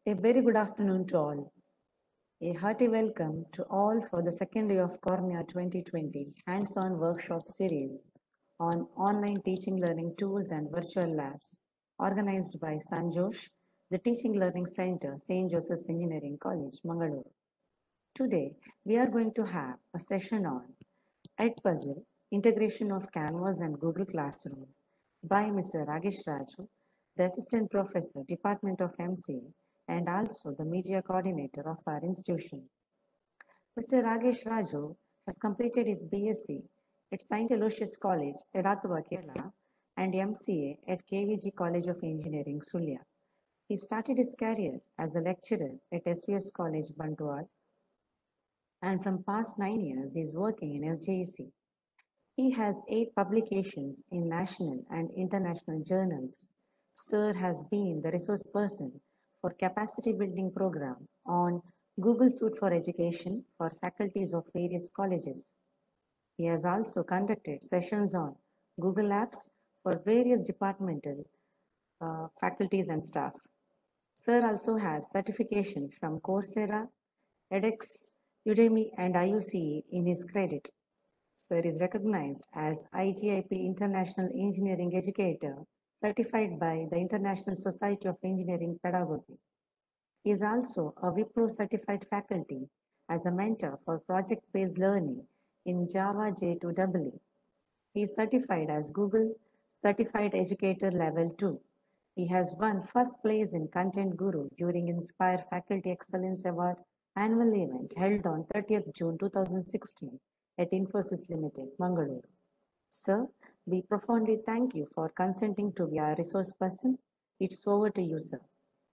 A very good afternoon to all. A hearty welcome to all for the second day of Cornea 2020 hands-on workshop series on online teaching learning tools and virtual labs organized by Sanjosh, the Teaching Learning Center, St. Joseph's Engineering College, Mangalore. Today, we are going to have a session on Edpuzzle, Integration of Canvas and Google Classroom by Mr. Ragesh Raju, the Assistant Professor, Department of MCA, and also the Media Coordinator of our institution. Mr. Ragesh Raju has completed his BSc at St. Aloysius College, Edathuva, Kerala, and MCA at KVG College of Engineering, Sulia. He started his career as a lecturer at SVS College, Bantual, and from past 9 years, he is working in SJEC. He has 8 publications in national and international journals. Sir has been the resource person for capacity building program on Google Suite for Education for faculties of various colleges. He has also conducted sessions on Google Apps for various departmental faculties and staff. Sir also has certifications from Coursera, edX, Udemy, and IUCE in his credit. Sir is recognized as IGIP International Engineering Educator, certified by the International Society of Engineering Pedagogy. He is also a Wipro certified faculty as a mentor for project-based learning in Java J2EE. He is certified as Google Certified Educator Level 2. He has won first place in Content Guru during Inspire Faculty Excellence Award annual event held on 30th June 2016 at Infosys Limited, Mangalore. Sir, we profoundly thank you for consenting to be our resource person. It's over to you, sir.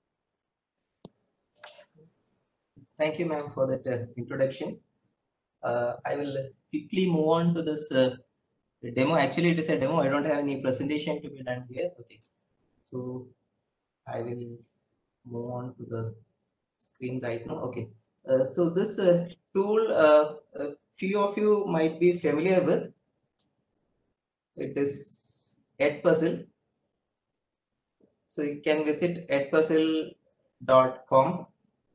Thank you, ma'am, for that introduction. I will quickly move on to this demo. Actually, it is a demo. I don't have any presentation to be done here. Okay, so I will move on to the screen right now. Okay, so this tool, a few of you might be familiar with. It is Edpuzzle. So you can visit edpuzzle.com.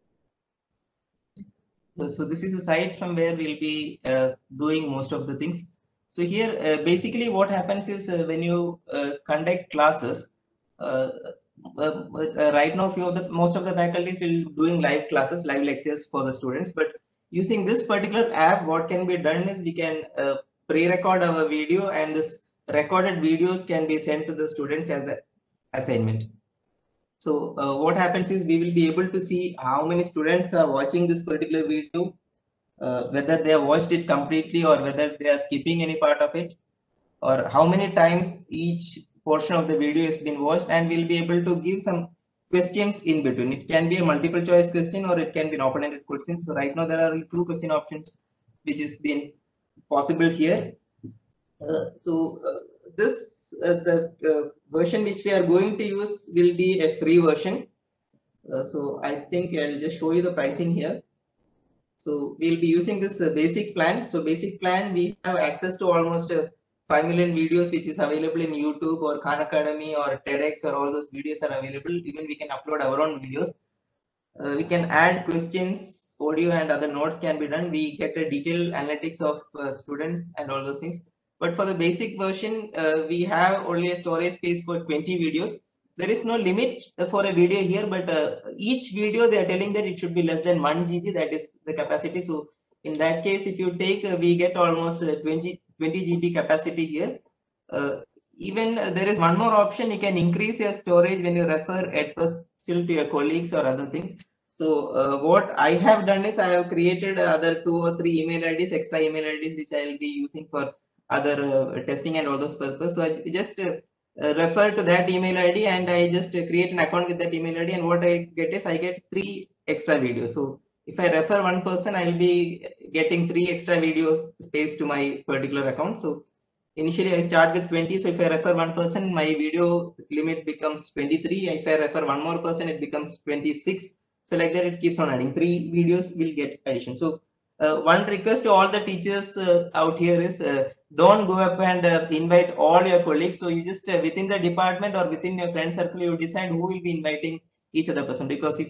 So this is a site from where we'll be doing most of the things. So here, basically what happens is when you conduct classes, right now most of the faculties will doing live classes, live lectures for the students. But using this particular app, what can be done is we can pre-record our video, and this recorded videos can be sent to the students as an assignment. So what happens is we will be able to see how many students are watching this particular video, whether they have watched it completely or whether they are skipping any part of it, or how many times each portion of the video has been watched, and we'll be able to give some questions in between. It can be a multiple choice question or it can be an open-ended question. So right now there are 2 question options which has been possible here. The version which we are going to use will be a free version. So I think I'll just show you the pricing here. So we'll be using this basic plan. So basic plan, we have access to almost 5 million videos which is available in YouTube or Khan Academy or TEDx, or all those videos are available. Even we can upload our own videos. We can add questions, audio and other notes can be done. We get a detailed analytics of students and all those things. But for the basic version, we have only a storage space for 20 videos. There is no limit for a video here, but each video they are telling that it should be less than 1 GB, that is the capacity. So in that case, if you take, we get almost 20 GB capacity here. Even there is one more option, you can increase your storage when you refer Edpuzzle to your colleagues or other things. So what I have done is I have created other 2 or 3 email IDs, extra email IDs, which I will be using for other testing and all those purposes. So I just refer to that email ID and I just create an account with that email ID, and what I get is I get 3 extra videos. So if I refer one person, I'll be getting 3 extra videos space to my particular account. So initially I start with 20. So if I refer one person, my video limit becomes 23. If I refer one more person, it becomes 26. So like that, it keeps on adding. 3 videos will get addition. So one request to all the teachers out here is don't go up and invite all your colleagues. So you just within the department or within your friend circle, you decide who will be inviting each other person. Because if you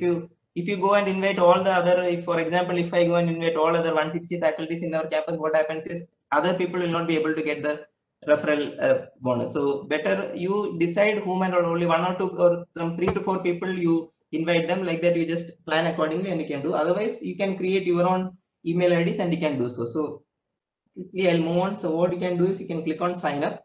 if you go and invite all the other, if for example, if I go and invite all other 160 faculties in our campus, what happens is other people will not be able to get the referral bonus. So better you decide whom, and only one or two or some 3 to 4 people you invite them. Like that, you just plan accordingly and you can do. Otherwise, you can create your own email IDs and you can do so. So quickly I'll move on. So what you can do is you can click on sign up.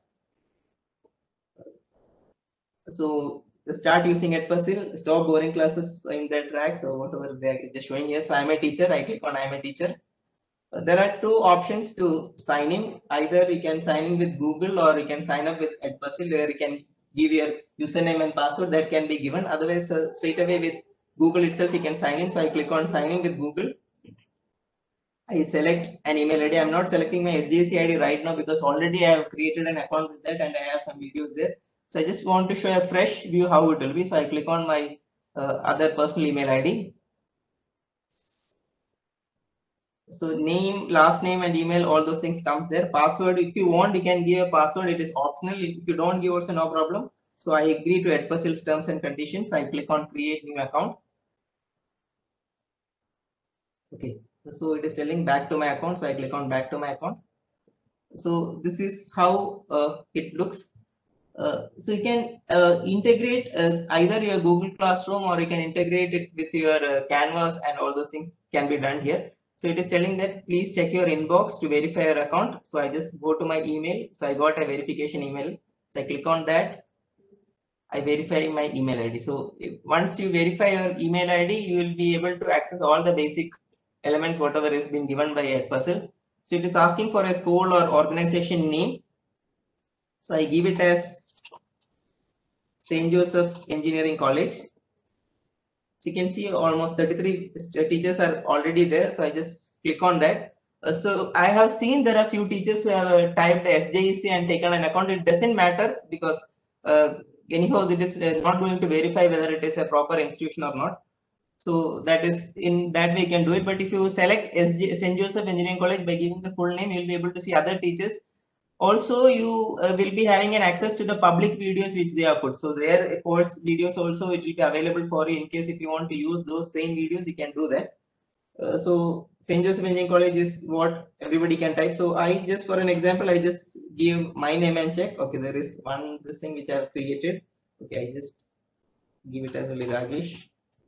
So start using Edpuzzle, stop boring classes in the tracks or whatever they are just showing here. So I'm a teacher. I click on I'm a teacher. There are two options to sign in. Either you can sign in with Google or you can sign up with Edpuzzle, where you can give your username and password that can be given. Otherwise, straight away with Google itself, you can sign in. So I click on sign in with Google. I select an email ID. I'm not selecting my SDSC ID right now because already I have created an account with that and I have some videos there. So I just want to show a fresh view how it will be. So I click on my other personal email ID. So name, last name and email, all those things comes there. Password, if you want, you can give a password. It is optional. If you don't give, also no problem. So I agree to Edpuzzle's terms and conditions. I click on create new account. Okay. So it is telling back to my account. So I click on back to my account. So this is how it looks. So you can integrate either your Google Classroom or you can integrate it with your Canvas, and all those things can be done here. So it is telling that please check your inbox to verify your account. So I just go to my email. So I got a verification email. So I click on that. I verify my email ID. So once you verify your email ID, you will be able to access all the basic elements, whatever has been given by Edpuzzle. So it is asking for a school or organization name. So I give it as St. Joseph Engineering College. So you can see almost 33 teachers are already there. So I just click on that. So I have seen there are few teachers who have typed SJEC and taken an account. It doesn't matter because anyhow it is not going to verify whether it is a proper institution or not. So that is in that way you can do it. But if you select St. Joseph Engineering College by giving the full name, you will be able to see other teachers. Also, you will be having an access to the public videos which they have put. So their course videos also it will be available for you in case if you want to use those same videos, you can do that. So St. Joseph Engineering College is what everybody can type. So I just, for an example, I just give my name and check. Okay, there is this thing which I have created. Okay, I just give it as only Ragesh.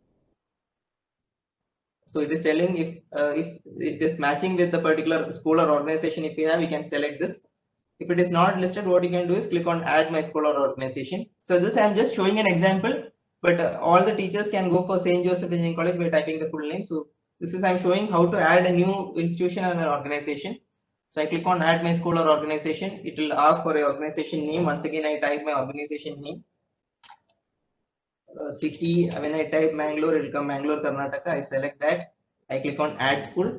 So it is telling if it is matching with the particular school or organization. If you have, you can select this. If it is not listed, what you can do is click on add my school or organization. So this I am just showing an example, but all the teachers can go for St. Joseph Engineering College by typing the full name. So this is I am showing how to add a new institution and an organization. So I click on add my school or organization. It will ask for a organization name. Once again, I type my organization name. City, when I type Mangalore, it will come Mangalore, Karnataka. I select that. I click on add school.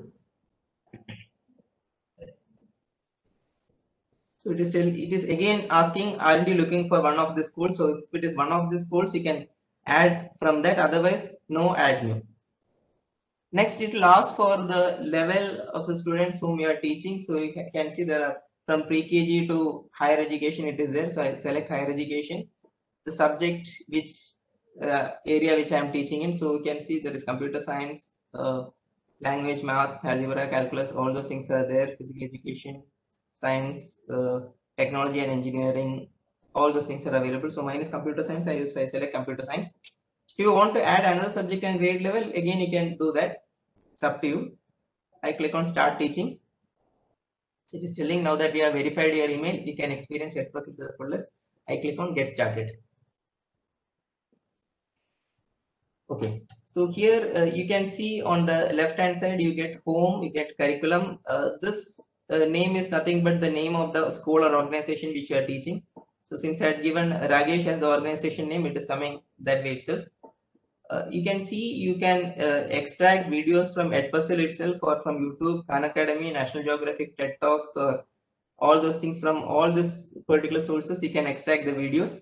So it is again asking, aren't you looking for one of the schools? So if it is one of the schools, you can add from that. Otherwise, no add new. Next, it will ask for the level of the students whom you are teaching. So you can see there are from pre-KG to higher education. It is there. So I select higher education. The subject which area which I am teaching in. So you can see there is computer science, language, math, algebra, calculus. All those things are there. Physical education, science, technology and engineering, all those things are available. So mine is computer science. I select computer science. If you want to add another subject and grade level, again you can do that. It's up to you. I click on start teaching. So it is telling now that we have verified your email, you can experience Edpuzzle to the fullest. I click on get started. Okay, so here you can see on the left hand side you get home, you get curriculum. This name is nothing but the name of the school or organization which you are teaching. So since I had given Ragesh as the organization name, it is coming that way itself. You can see you can extract videos from Edpuzzle itself or from YouTube, Khan Academy, National Geographic, TED Talks, or all those things from all these particular sources. You can extract the videos.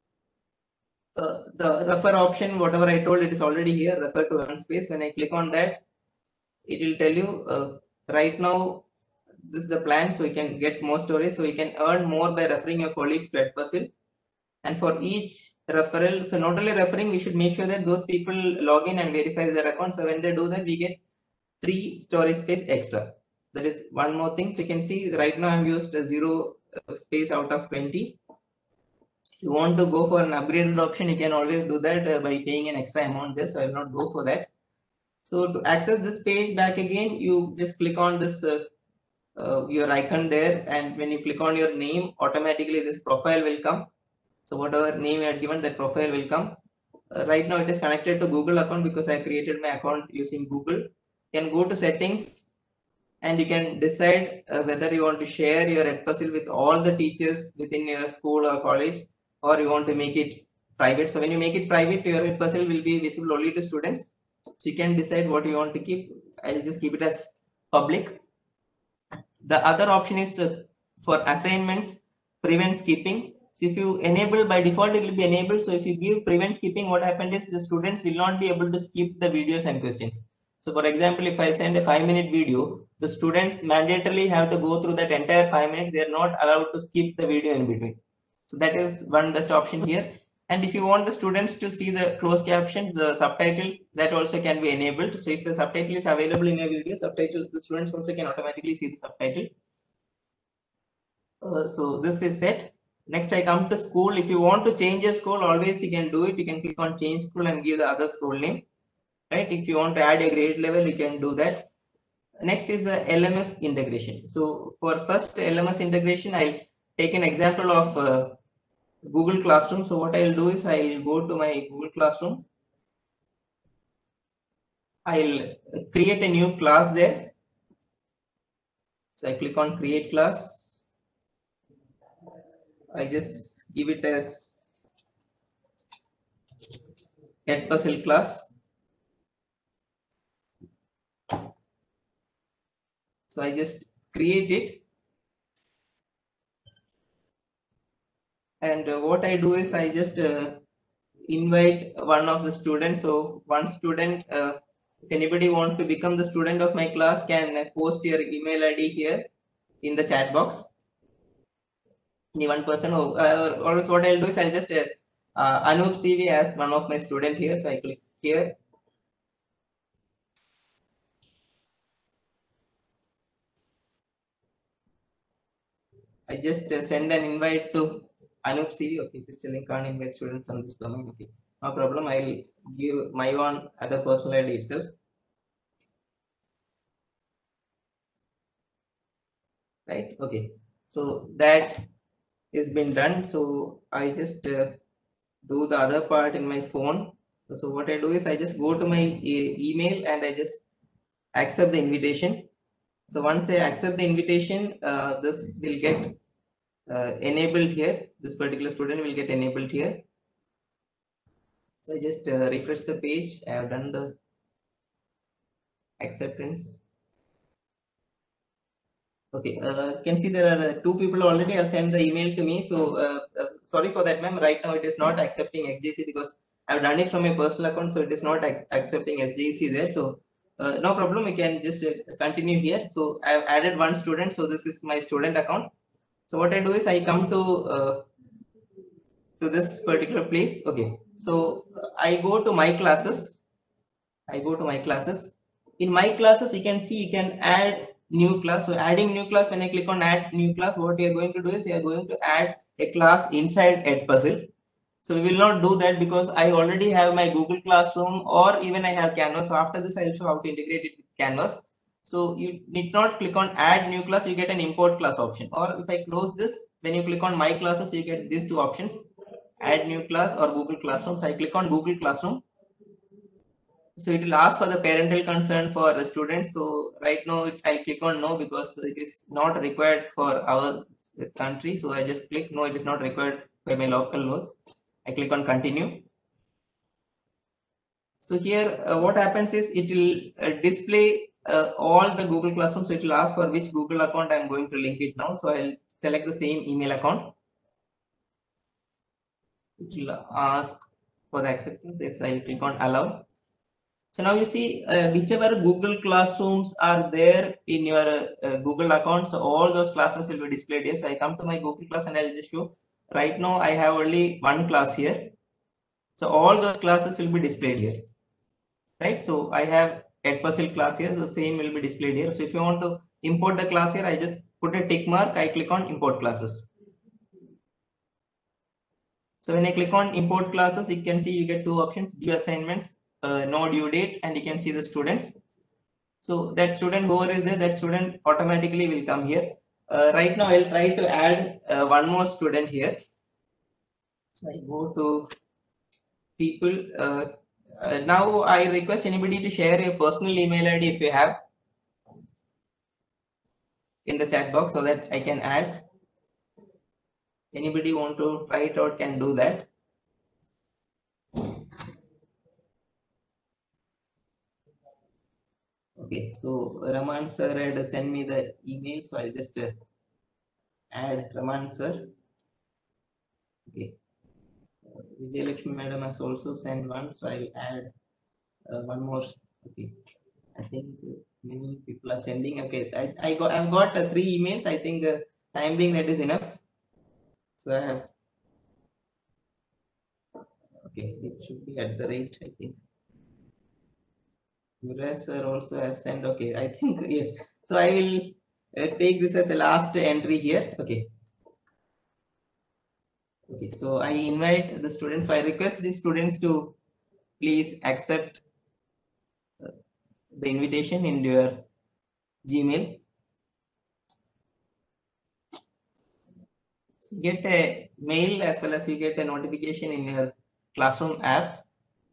The refer option, whatever I told, it is already here. Refer to earn space. When I click on that, it will tell you right now this is the plan, so you can get more storage, so you can earn more by referring your colleagues to Edpuzzle. And for each referral, so not only referring, we should make sure that those people log in and verify their account. So when they do that, we get 3 storage space extra. That is one more thing. So you can see right now I've used a 0 space out of 20. If you want to go for an upgraded option, you can always do that by paying an extra amount there. So I will not go for that. So to access this page back again, you just click on this your icon there, and when you click on your name, automatically this profile will come. So whatever name you had given, that profile will come. Right now it is connected to Google account because I created my account using Google. You can go to settings and you can decide whether you want to share your Edpuzzle with all the teachers within your school or college, or you want to make it private. So when you make it private, your Edpuzzle will be visible only to students. So you can decide what you want to keep. I'll just keep it as public. The other option is for assignments, prevent skipping. So if you enable, by default it will be enabled. So if you give prevent skipping, what happens is the students will not be able to skip the videos and questions. So for example, if I send a 5-minute video, the students mandatorily have to go through that entire 5 minutes. They are not allowed to skip the video in between. So that is one best option here. And if you want the students to see the closed captions, the subtitles, that also can be enabled. So if the subtitle is available in your video, subtitle, the students also can automatically see the subtitle. So this is set. Next I come to school. If you want to change a school, always you can do it. You can click on change school and give the other school name. Right? If you want to add a grade level, you can do that. Next is the LMS integration. So for first LMS integration, I'll take an example of Google Classroom. So what I'll do is I'll go to my Google Classroom. I'll create a new class there. So I click on create class. I just give it as Edpuzzle class. So I just create it. And what I do is I just invite one of the students. So one student, if anybody wants to become the student of my class, can post your email ID here in the chat box. Any one person, or what I'll do is I'll just Anup CV as one of my student here. So I click here. I just send an invite to Anup CV. Okay, it is telling can't invite student from this domain. Okay, no problem. I'll give my own other personal ID itself. Right. Okay. So that is been done. So I just do the other part in my phone. So what I do is I just go to my email and I just accept the invitation. So once I accept the invitation, this will get enabled here. This particular student will get enabled here. So I just refresh the page. I have done the acceptance. Okay, you can see there are 2 people already have sent the email to me. So sorry for that, ma'am. Right now it is not accepting SJC because I've done it from my personal account, so it is not accepting SJC there. So no problem, we can just continue here. So I've added one student, so this is my student account. So what I do is I come to this particular place. Okay, so I go to my classes. In my classes, you can see you can add new class. So adding new class, when I click on add new class, what you are going to do is you are going to add a class inside Edpuzzle. So we will not do that because I already have my Google Classroom, or even I have Canvas. So after this, I will show how to integrate it with Canvas. So you need not click on add new class, you get an import class option. Or if I close this, when you click on my classes, you get these 2 options, add new class or Google Classroom. So I click on Google Classroom. So it will ask for the parental consent for the students. So right now I click on no because it is not required for our country. So I just click no, it is not required by my local laws. I click on continue. So here what happens is it will display all the Google Classroom. So it will ask for which Google account I am going to link it now. So I'll select the same email account. It will ask for the acceptance. Yes, I will click on allow. So now you see whichever Google Classrooms are there in your Google account, so all those classes will be displayed here. So I come to my Google class and I'll just show right now I have only one class here. So all those classes will be displayed here, right? So I have Edpuzzle class here, so same will be displayed here. So if you want to import the class here, I just put a tick mark, I click on import classes. So when I click on import classes, you can see you get two options: due assignments, no due date, and you can see the students. So that student, whoever is there, that student automatically will come here. Right now I'll try to add one more student here. So I go to people. Now I request anybody to share your personal email ID if you have in the chat box so that I can add. Anybody want to try it out can do that. Okay, so Raman sir had sent me the email, so I'll just add Raman sir. Okay, Vijay Lakshmi madam has also sent one, so I'll add one more. Okay, I think many people are sending. Okay, I've got 3 emails. I think time being that is enough. So I have. Okay, it should be at the rate. I think. Yuvraj sir also has sent. Okay, I think yes. So I will take this as a last entry here. Okay. Okay, so I invite the students. So I request the students to please accept the invitation in your Gmail. So you get a mail as well as you get a notification in your classroom app.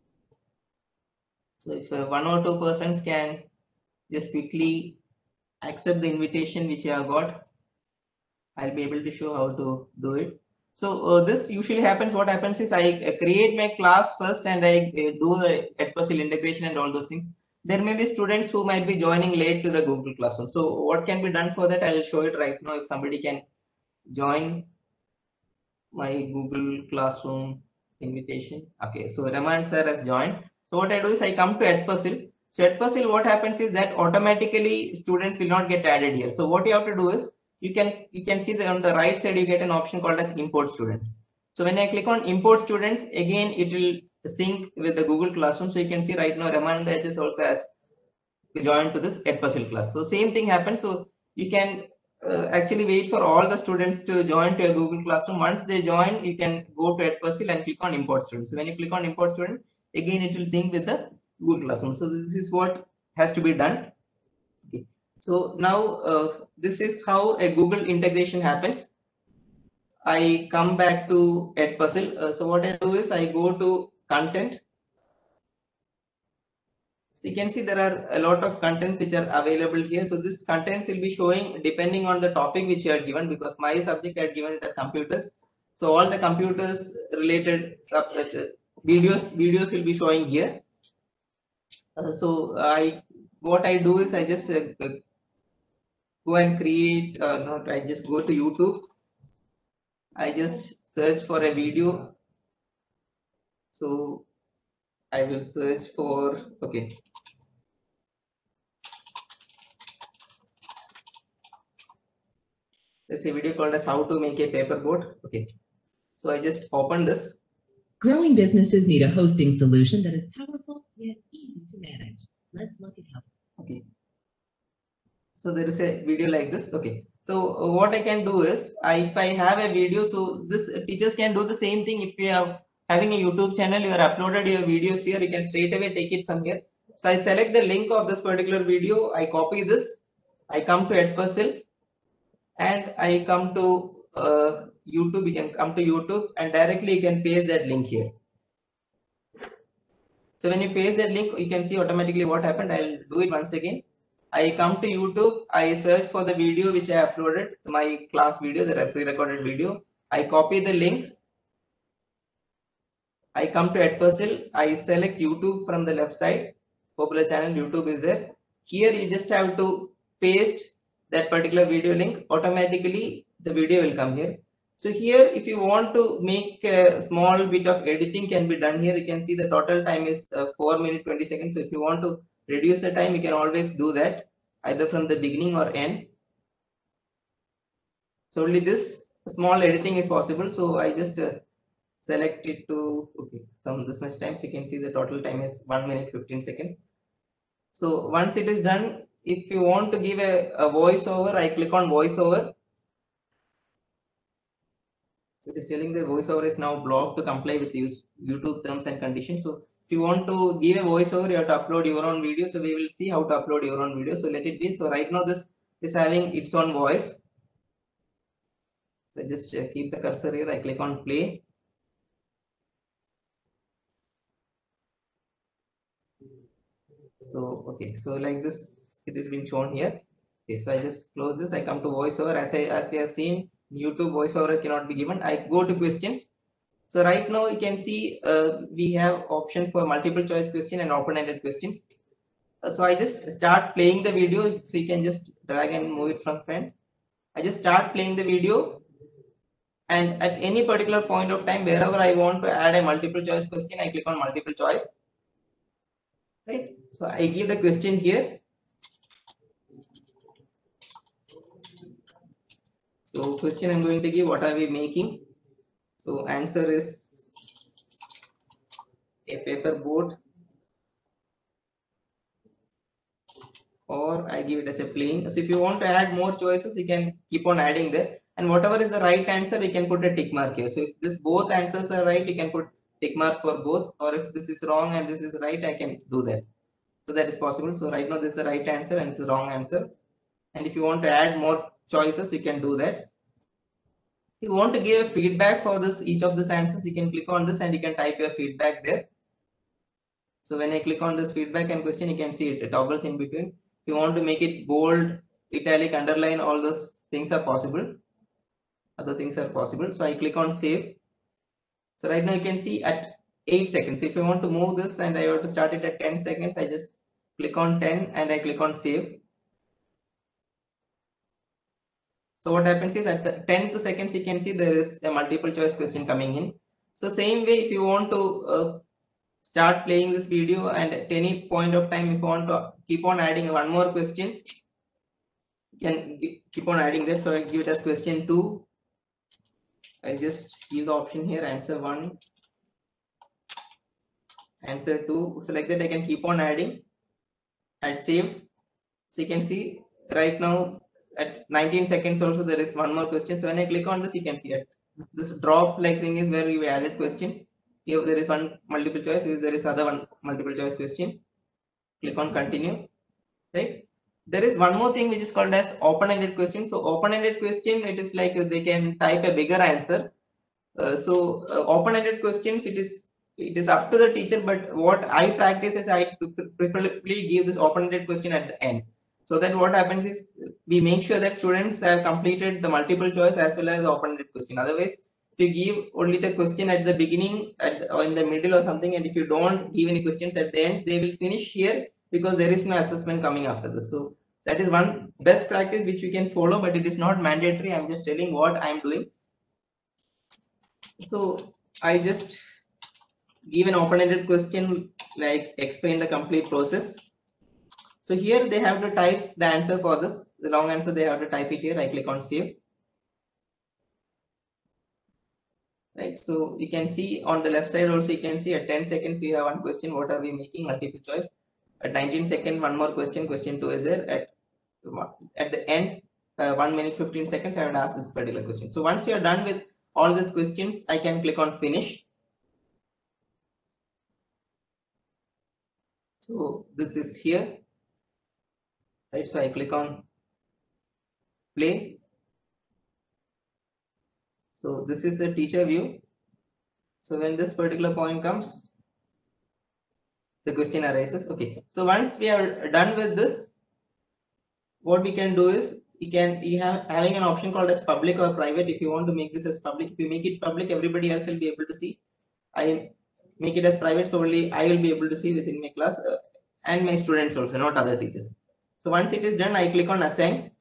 So if one or two persons can just quickly accept the invitation which you have got, I'll be able to show how to do it. So this usually happens. What happens is I create my class first and I do the Edpuzzle integration and all those things. There may be students who might be joining late to the Google Classroom. So what can be done for that? I'll show it right now. If somebody can join my Google Classroom invitation. Okay, so Raman sir has joined. So what I do is I come to Edpuzzle. So Edpuzzle, what happens is that automatically students will not get added here. So what you have to do is you can see that on the right side you get an option called as import students. So when I click on import students, again it will sync with the Google Classroom. So you can see right now Raman HS also has joined to this Edpuzzle class. So same thing happens. So you can actually wait for all the students to join to a Google Classroom. Once they join, you can go to Edpuzzle and click on import student. So when you click on import student, again it will sync with the Google Classroom. So this is what has to be done. Okay. So now this is how a Google integration happens. I come back to Edpuzzle. So what I do is I go to content. So you can see there are a lot of contents which are available here. So this contents will be showing depending on the topic which you are given, because my subject I had given it as computers. So all the computers related videos will be showing here. So what I do is I just go and create. I just go to YouTube. I just search for a video. So I will search for, okay. There's a video called as how to make a paper board. Okay. So I just open this. Growing businesses need a hosting solution that is powerful yet easy to manage. Let's look at how. Okay. So there is a video like this. Okay. So what I can do is, if I have a video, so this teachers can do the same thing. If you are having a YouTube channel, you are uploaded your videos here, you can straight away take it from here. So I select the link of this particular video. I copy this. I come to Edpuzzle and I come to YouTube. You can come to YouTube and directly you can paste that link here. So when you paste that link, you can see automatically what happened. I'll do it once again. I come to YouTube, I search for the video which I uploaded, my class video, the pre-recorded video. I copy the link. I come to Edpuzzle, I select YouTube from the left side. Popular channel, YouTube is there. Here you just have to paste that particular video link. Automatically the video will come here. So here, if you want to make a small bit of editing can be done here. You can see the total time is 4 minutes 20 seconds. So if you want to reduce the time, you can always do that either from the beginning or end. So only this small editing is possible. So I just select it to, okay, some this much time. So you can see the total time is 1 minute 15 seconds. So once it is done, if you want to give a voiceover, I click on voiceover. So it is telling the voiceover is now blocked to comply with YouTube terms and conditions. So if you want to give a voiceover, you have to upload your own video. So we will see how to upload your own video. So let it be. So right now this is having its own voice. So just keep the cursor here. I click on play. So okay, so like this, it is being shown here. Okay, so I just close this. I come to voiceover. As we have seen, YouTube voiceover cannot be given. I go to questions. So right now you can see we have option for multiple choice question and open-ended questions. So I just start playing the video. So you can just drag and move it from front. I just start playing the video, and at any particular point of time, wherever I want to add a multiple choice question, I click on multiple choice. Right. So I give the question here. So question I'm going to give, what are we making? So answer is a paper boat, or I give it as a plane. So if you want to add more choices, you can keep on adding there. And whatever is the right answer, we can put a tick mark here. So if this both answers are right, you can put tick mark for both. Or if this is wrong and this is right, I can do that. So that is possible. So right now this is the right answer and this is the wrong answer. And if you want to add more choices, you can do that. If you want to give a feedback for this, each of these answers, you can click on this and you can type your feedback there. So when I click on this feedback and question, you can see it toggles in between. If you want to make it bold, italic, underline, all those things are possible. Other things are possible. So I click on save. So right now you can see at 8 seconds. So if you want to move this and I want to start it at 10 seconds, I just click on 10 and I click on save. So what happens is at the 10th seconds, you can see there is a multiple choice question coming in. So same way, if you want to start playing this video and at any point of time, if you want to keep on adding one more question, you can keep on adding that. So I give it as question 2. I just give the option here, answer 1, answer 2. So like that I can keep on adding and save. So you can see right now at 19 seconds also there is one more question. So when I click on this, you can see it. This drop like thing is where you added questions. Here there is one multiple choice, there is other one multiple choice question. Click on continue. Right. There is one more thing which is called as open-ended question. So open-ended question, it is like they can type a bigger answer. Open-ended questions, it is up to the teacher, but what I practice is I preferably give this open-ended question at the end. So that what happens is we make sure that students have completed the multiple choice as well as the open-ended question. Otherwise, if you give only the question at the beginning or in the middle or something, and if you don't give any questions at the end, they will finish here because there is no assessment coming after this. So that is one best practice which we can follow, but it is not mandatory. I'm just telling what I'm doing. So I just give an open-ended question, like explain the complete process. So here they have to type the answer for this. The long answer they have to type it here. I click on save. Right. So you can see on the left side also, you can see at 10 seconds we have one question. What are we making? Multiple choice. At 19 seconds, one more question. Question 2 is there. At the end, 1 minute 15 seconds, I will ask this particular question. So once you are done with all these questions, I can click on finish. So this is here. Right. So I click on play. So this is the teacher view. So when this particular point comes, the question arises. Okay. So once we are done with this, what we can do is you have having an option called as public or private. If you want to make this as public, if you make it public, everybody else will be able to see. I make it as private, so only I will be able to see within my class and my students also, not other teachers. So once it is done, I click on assign.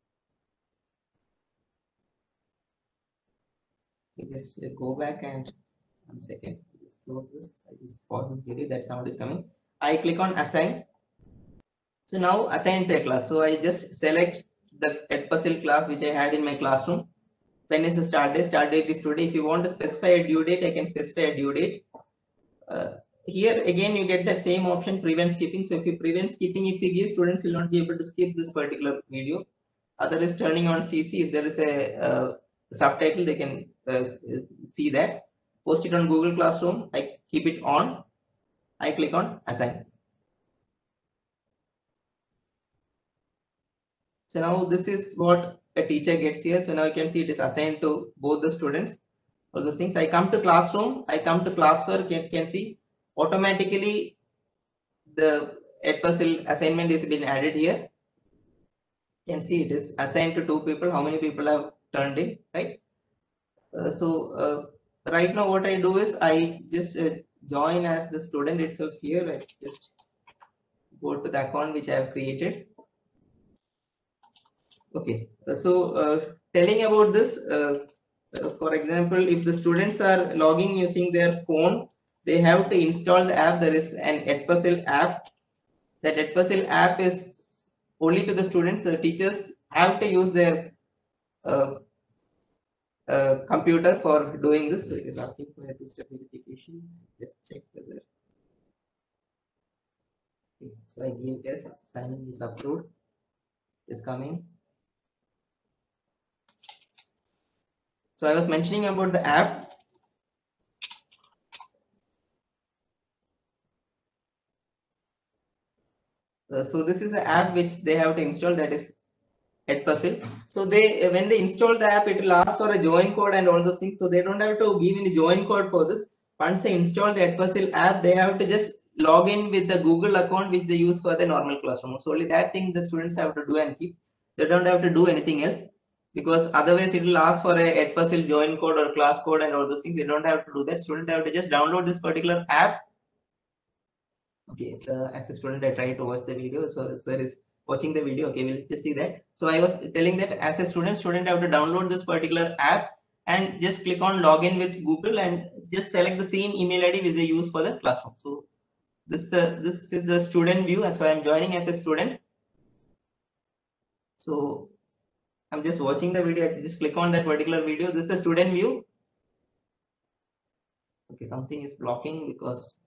Just go back and 1 second. Let's close this. I just pause this video. That sound is coming. I click on assign. So now assign to a class. So I just select the Edpuzzle class which I had in my classroom. when is the start date? Start date is today. If you want to specify a due date, I can specify a due date. Here again you get that same option, prevent skipping. So if you prevent skipping, if you give, students will not be able to skip this particular video. Other is turning on CC. If there is a subtitle, they can see that. Post it on Google Classroom. I keep it on. I click on assign. So now this is what a teacher gets here. So now you can see it is assigned to both the students. All those things. I come to classroom. I come to classwork. You can see automatically the Edpuzzle assignment is been added here. You can see it is assigned to 2 people. How many people have turned in, right? Right now what I do is I just join as the student itself here. I just go to the account which I have created. Okay, telling about this, for example, if the students are logging using their phone, they have to install the app. There is an Edpuzzle app. That Edpuzzle app is only to the students. The teachers have to use their computer for doing this. So it is asking for a 2-step verification. Just check whether. Okay, so I give yes, signing is approved. Is coming. So I was mentioning about the app. So this is an app which they have to install, that is Edpuzzle. So when they install the app, it will ask for a join code and all those things. So they don't have to give any join code for this. Once they install the Edpuzzle app, they have to just log in with the Google account which they use for the normal classroom. So only that thing the students have to do and keep. They don't have to do anything else, because otherwise it will ask for a Edpuzzle join code or class code and all those things. They don't have to do that. Students have to just download this particular app. Okay, as a student, I try to watch the video. So sir is watching the video. Okay, we'll just see that. So I was telling that as a student have to download this particular app and just click on login with Google and just select the same email ID which they use for the classroom. So this is the student view. As I'm joining as a student. So I'm just watching the video. I just click on that particular video. This is the student view. Okay, something is blocking because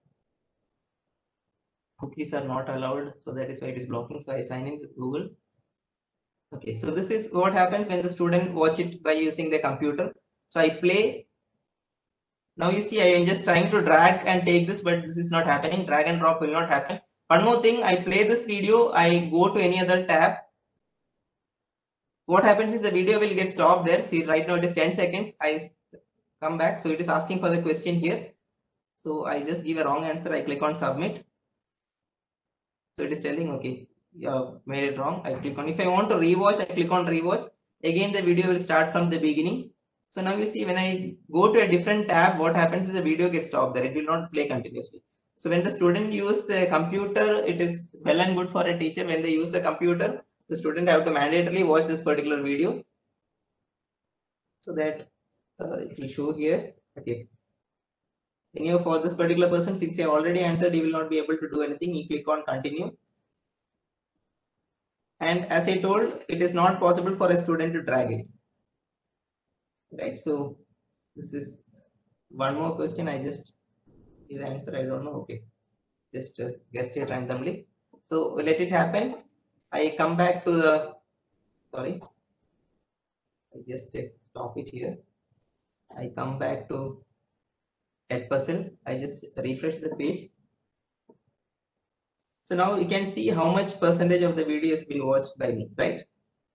cookies are not allowed, so that is why it is blocking. So I sign in with Google. Okay, so this is what happens when the student watch it by using the computer. So I play. Now you see I am just trying to drag and take this, but this is not happening. Drag and drop will not happen. One more thing, I play this video, I go to any other tab. What happens is the video will get stopped there. See, right now it is 10 seconds. I come back. So it is asking for the question here. So I just give a wrong answer. I click on submit. So it is telling, okay, you have made it wrong. I click on, if I want to rewatch, I click on rewatch. Again, the video will start from the beginning. So now you see when I go to a different tab, what happens is the video gets stopped there. It will not play continuously. So when the student use the computer, it is well and good for a teacher. When they use the computer, the student have to mandatorily watch this particular video. So that it will show here. Okay. Anyway, for this particular person, since he already answered, he will not be able to do anything. He click on continue. And as I told, it is not possible for a student to drag it. Right. So this is one more question. I just give the answer. I don't know. Okay. Just guessed it randomly. So let it happen. I come back to the, sorry. I just stop it here. I come back to Edpuzzle. I just refresh the page. So now you can see how much percentage of the video has been watched by me, right?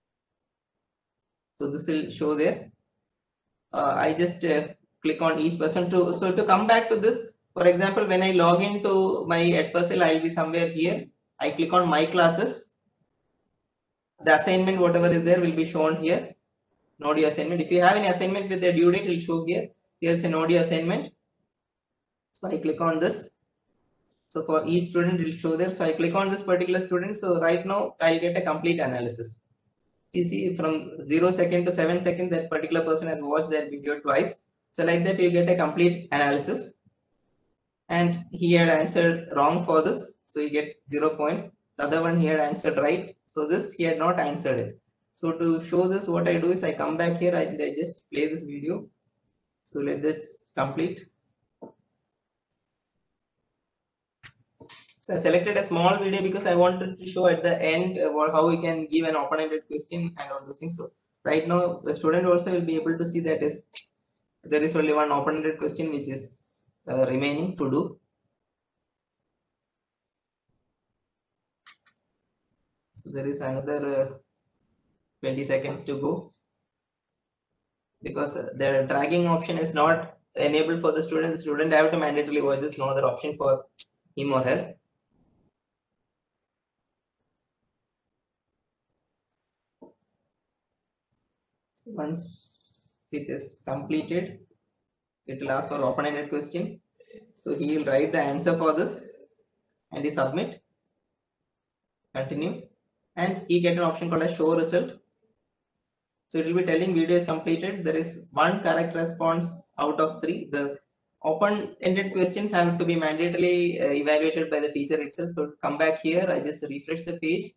So this will show there. I just click on each person to come back to this. For example, when I log into my Edpuzzle, I'll be somewhere here. I click on my classes. The assignment, whatever is there, will be shown here. Node assignment. If you have any assignment with the due date, it will show here. Here's a Node assignment. So I click on this. So for each student, it will show there. So I click on this particular student. So right now, I'll get a complete analysis. See, from 0 second to 7 seconds, that particular person has watched that video twice. So like that, you get a complete analysis. And he had answered wrong for this. So you get 0 points. The other one he had answered right. So this he had not answered it. So to show this, what I do is I come back here, I just play this video. So let this complete. So I selected a small video because I wanted to show at the end how we can give an open-ended question and all those things. So right now the student also will be able to see that there is only one open-ended question which is remaining to do. So there is another 20 seconds to go, because the dragging option is not enabled for the student. The student have to mandatorily watch this, no other option for him or her. So once it is completed, it will ask for open-ended question. So he will write the answer for this and he submit, continue, and he get an option called as show result. So it will be telling video is completed. There is one correct response out of 3. The open-ended questions have to be mandatorily evaluated by the teacher itself. So come back here, I just refresh the page.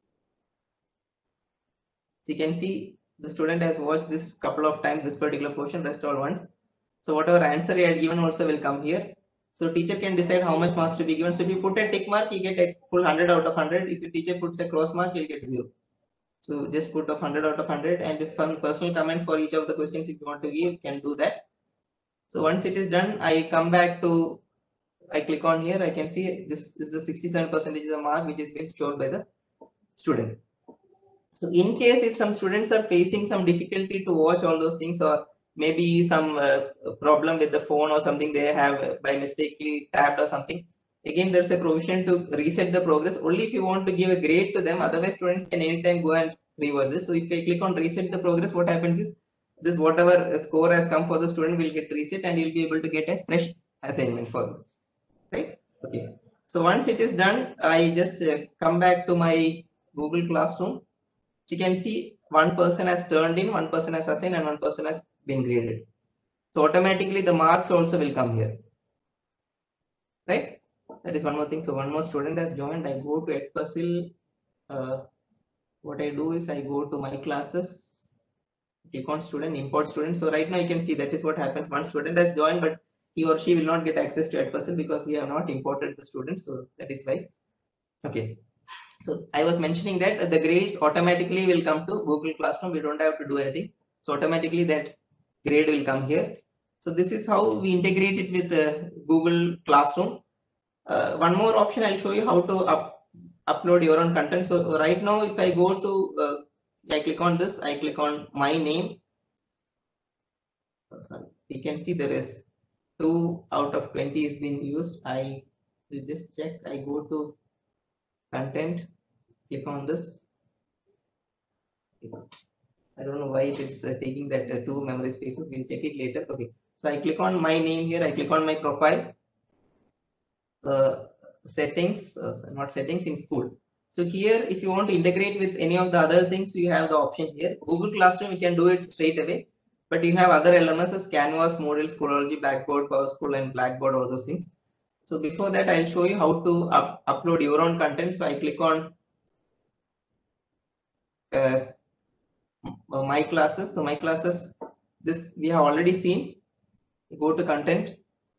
So you can see the student has watched this couple of times, this particular portion, rest all once. So whatever answer he had given also will come here. So teacher can decide how much marks to be given. So if you put a tick mark, you get a full 100 out of 100. If the teacher puts a cross mark, you'll get 0. So just put of 100 out of 100, and if some personal comment for each of the questions if you want to give, you can do that. So once it is done, I come back to, I click on here, I can see this is the 67% is the mark which is being stored by the student. So in case if some students are facing some difficulty to watch all those things, or maybe some problem with the phone or something they have by mistakenly tapped or something, again there's a provision to reset the progress only if you want to give a grade to them. Otherwise students can anytime go and reverse this. So if I click on reset the progress, what happens is this whatever score has come for the student will get reset and you'll be able to get a fresh assignment for this, right? Okay, so once it is done, I just come back to my Google Classroom. So you can see one person has turned in, one person has assigned, and one person has been graded. So automatically the marks also will come here, right? That is one more thing. So one more student has joined. I go to Edpuzzle. What I do is I go to my classes, click on student, import student. So right now you can see that is what happens. One student has joined, but he or she will not get access to Edpuzzle because we have not imported the student. So that is why. Okay. So I was mentioning that the grades automatically will come to Google Classroom. We don't have to do anything. So automatically that grade will come here. So this is how we integrate it with Google Classroom. One more option, I'll show you how to upload your own content. So right now, if I go to, I click on this, I click on my name. Sorry, you can see there is 2 out of 20 is being used. I will just check. I go to content, click on this. I don't know why it is taking that 2 memory spaces. We'll check it later. Okay, so I click on my name here. I click on my profile. Settings, not settings, in school. So here, if you want to integrate with any of the other things, you have the option here. Google Classroom, you can do it straight away, but you have other LMSs, Canvas, Moodle, Schoology, Blackboard, PowerSchool, and Blackboard, all those things. So before that, I'll show you how to upload your own content. So I click on my classes. So my classes, this we have already seen. You go to content.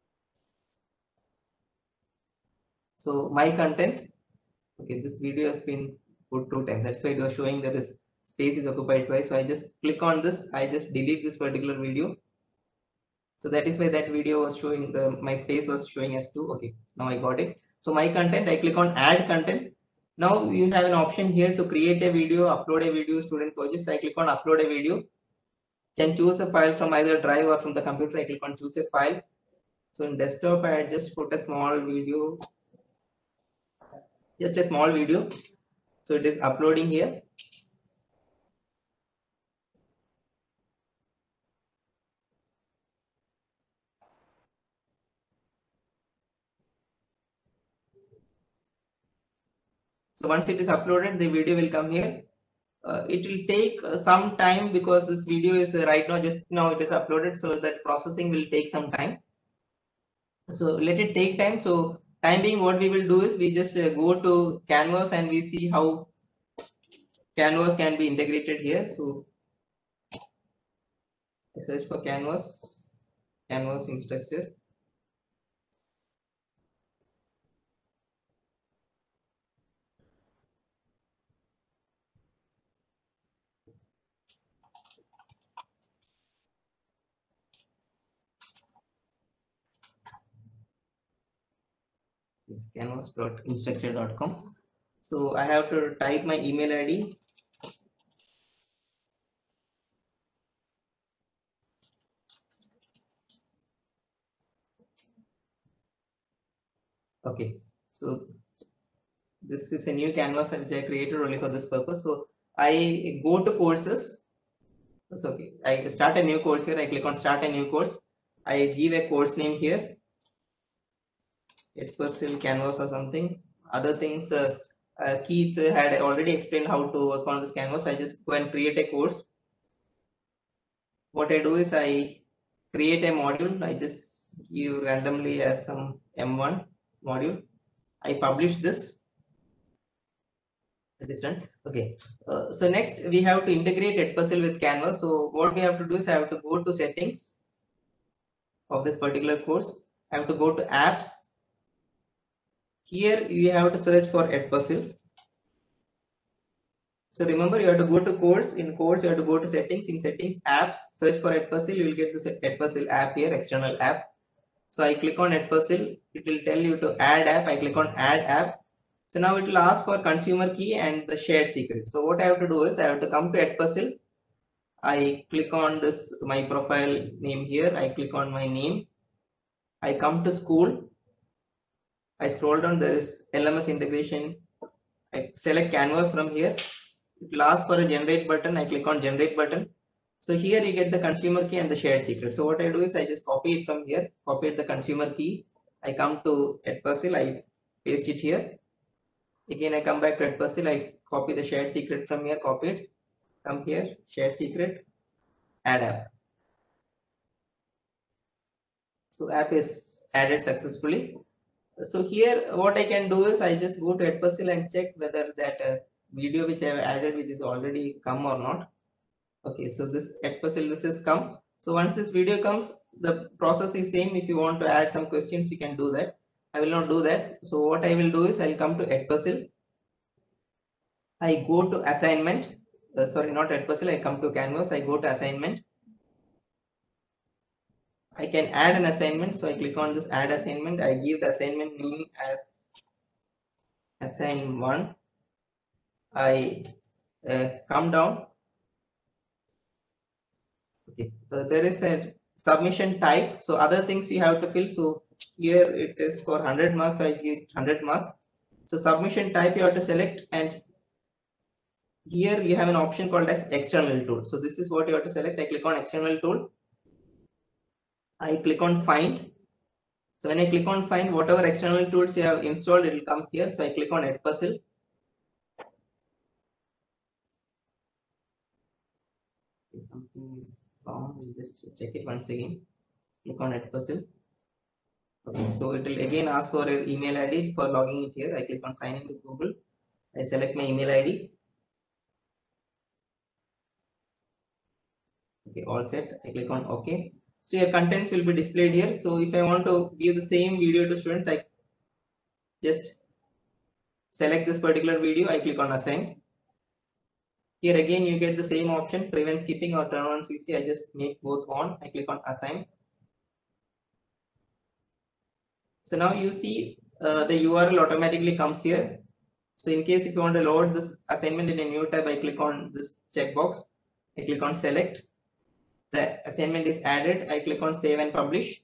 So my content, okay, this video has been put 2 times. That's why it was showing that this space is occupied twice. So I just click on this. I just delete this particular video. So that is why that video was showing my space was showing as 2. Okay, now I got it. So my content, I click on add content. Now you have an option here to create a video, upload a video, student project. So I click on upload a video. Can choose a file from either drive or from the computer. I click on choose a file. So in desktop, I just put a small video. Just a small video. So it is uploading here. So once it is uploaded, the video will come here. It will take some time because this video is right now, just now it is uploaded. So that processing will take some time. So let it take time. So time being, what we will do is we just go to Canvas and we see how Canvas can be integrated here. So I search for Canvas, Canvas instructor. It's canvas.instructure.com. So I have to type my email ID. Okay, so this is a new canvas which I created only for this purpose. So I go to courses. That's okay. I start a new course here. I click on start a new course. I give a course name here. Edpersil canvas or something. Other things Keith had already explained how to work on this canvas. I just go and create a course. What I do is I create a module. I just give randomly as some M1 module. I publish this. It is done. Okay. So next we have to integrate Edpersil with Canvas. So what we have to do is I have to go to settings of this particular course. I have to go to apps. Here you have to search for Edpersil. So remember, you have to go to course. In course, you have to go to settings. In settings, apps, search for Edpersil. You will get this Edpersil app here, external app. So I click on Edpersil. It will tell you to add app. I click on add app. So now it will ask for consumer key and the shared secret. So what I have to do is I have to come to Edpersil. I click on this my profile name here. I click on my name. I come to school. I scroll down. There is LMS integration. I select Canvas from here. It will ask for a generate button. I click on generate button. So here you get the consumer key and the shared secret. So what I do is I just copy it from here, copy the consumer key. I come to Edpersil, I paste it here. Again, I come back to Edpersil, I copy the shared secret from here, copy it, come here, shared secret, add app. So app is added successfully. So here what I can do is I just go to Edpersil and check whether that video which I have added, which is already come or not. Okay, so this Edpersil, this is come. So once this video comes, the process is same. If you want to add some questions, we can do that. I will not do that. So what I will do is I'll come to Edpersil. I go to assignment. Sorry, not Edpersil. I come to Canvas. I go to assignment. I can add an assignment. So I click on this add assignment. I give the assignment name as assign 1. I come down. Okay, so there is a submission type. So other things you have to fill. So here it is for 100 marks. So I give 100 marks. So submission type you have to select, and here you have an option called as external tool. So this is what you have to select. I click on external tool. I click on find. So when I click on find, whatever external tools you have installed, it will come here. So I click on Edpersil. If something is wrong, we'll just check it once again. Click on Edpersil. Okay, so it will again ask for your email ID for logging it here. I click on sign in to Google. I select my email ID. Okay, all set. I click on OK. So your contents will be displayed here. So if I want to give the same video to students, I just select this particular video. I click on assign. Here again you get the same option, prevent skipping or turn on CC. I just make both on. I click on assign. So now you see the URL automatically comes here. So in case if you want to load this assignment in a new tab, I click on this checkbox. I click on select. The assignment is added. I click on save and publish.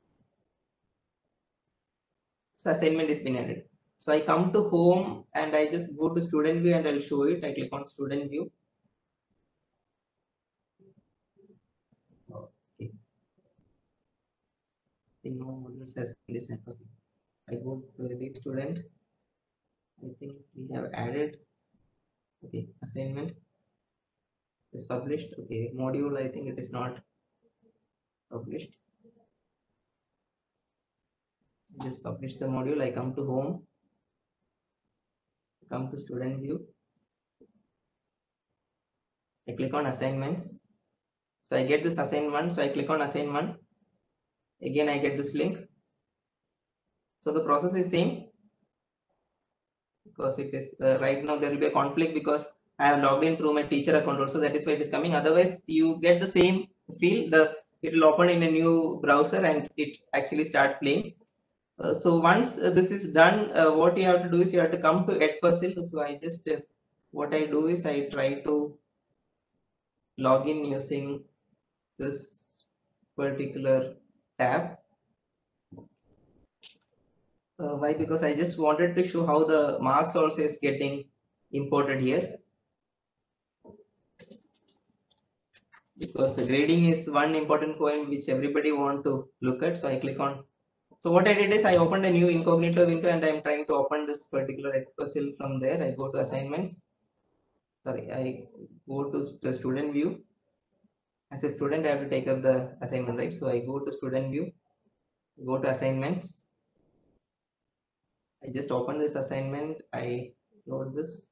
So assignment is been added. So I come to home and I just go to student view and I'll show it. I click on student view. Okay. I think no modules has been listened. Okay. I go to edit student. I think we have added. Okay, assignment is published. Okay, module, I think it is not published. Just publish the module. I come to home, come to student view. I click on assignments. So I get this assignment. So I click on assignment. Again, I get this link. So the process is same, because it is right now there will be a conflict because I have logged in through my teacher account also. That is why it is coming. Otherwise, you get the same feel. It will open in a new browser and it actually start playing. So once this is done, what you have to do is you have to come to Edpuzzle. So I just what I do is I try to log in using this particular tab. Why? Because I just wanted to show how the marks also is getting imported here. Because grading is one important point which everybody want to look at. So I click on. So what I did is I opened a new incognito window and I'm trying to open this particular Edpuzzle from there. I go to assignments. Sorry, I go to the student view. As a student, I have to take up the assignment, right? So I go to student view, go to assignments. I just open this assignment. I load this.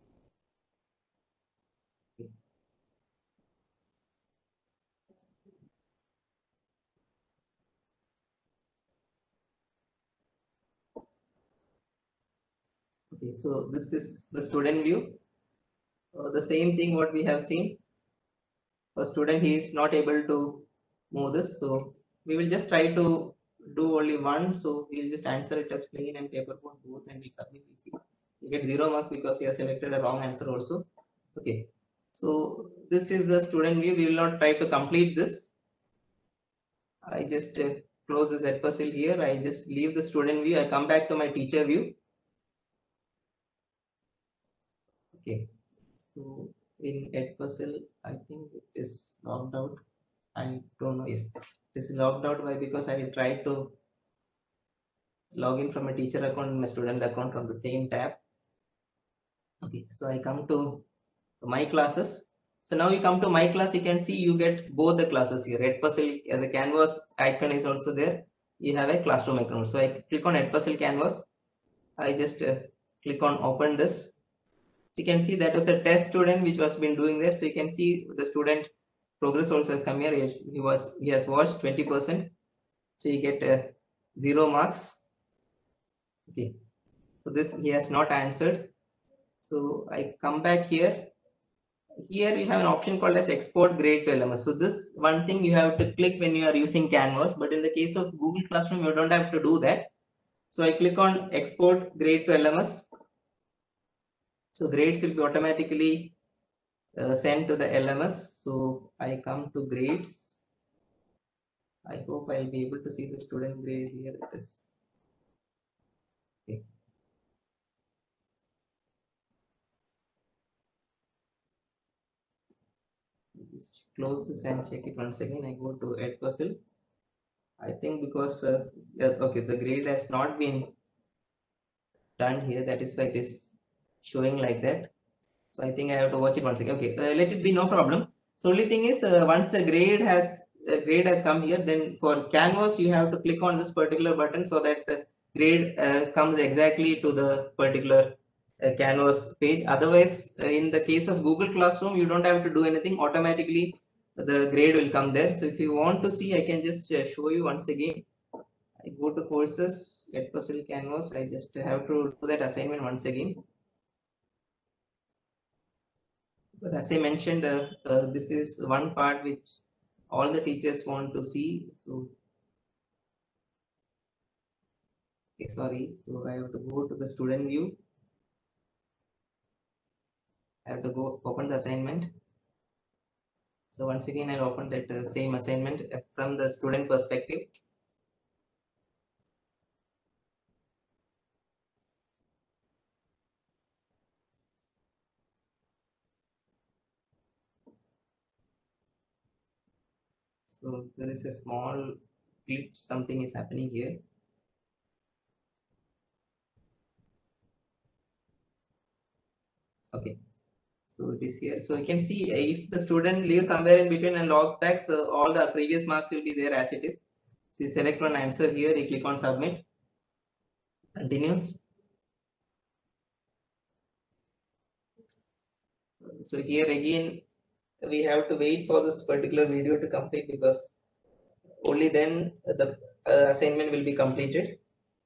Okay, so this is the student view. The same thing what we have seen. A student, he is not able to move this, so we will just try to do only one. So we'll just answer it as plain and paper board both, and we submit. We see you get 0 marks because you have selected a wrong answer also. Okay, so this is the student view. We will not try to complete this. I just close this Edpuzzle here. I just leave the student view. I come back to my teacher view. Okay, so in Edpuzzle, I think it is logged out. I don't know. Yes, it is logged out. Why? Because I tried to log in from a teacher account and a student account from the same tab. Okay, so I come to my classes. So now you come to my class, you can see you get both the classes here. Edpuzzle, the canvas icon is also there. You have a classroom icon. So I click on Edpuzzle canvas. I just click on open this. So you can see that was a test student which was been doing there. So you can see the student progress also has come here. He has watched 20%. So you get 0 marks. Okay, so this he has not answered. So I come back here. Here you have an option called as export grade to LMS. So this one thing you have to click when you are using Canvas, but in the case of Google Classroom, you don't have to do that. So I click on export grade to LMS. So grades will be automatically sent to the LMS. So I come to grades. I hope I'll be able to see the student grade here. It is. Okay. Just close this and check it once again. I go to Edpuzzle. I think because okay, the grade has not been done here. That is why it is showing like that. So I think I have to watch it once again. Okay, let it be, no problem. So only thing is once the grade has come here, then for Canvas you have to click on this particular button so that the grade comes exactly to the particular Canvas page. Otherwise, in the case of Google Classroom, you don't have to do anything. Automatically, the grade will come there. So if you want to see, I can just show you once again. I go to courses, Edpuzzle Canvas. I just have to do that assignment once again. But as I mentioned, this is one part which all the teachers want to see. So, okay, sorry. So I have to go to the student view. I have to go open the assignment. So once again, I'll open that same assignment from the student perspective. So there is a small glitch, something is happening here. Okay, so it is here. So you can see if the student leaves somewhere in between and log tags, all the previous marks will be there as it is. So you select one answer here, you click on submit, continues. So here again, we have to wait for this particular video to complete, because only then the assignment will be completed.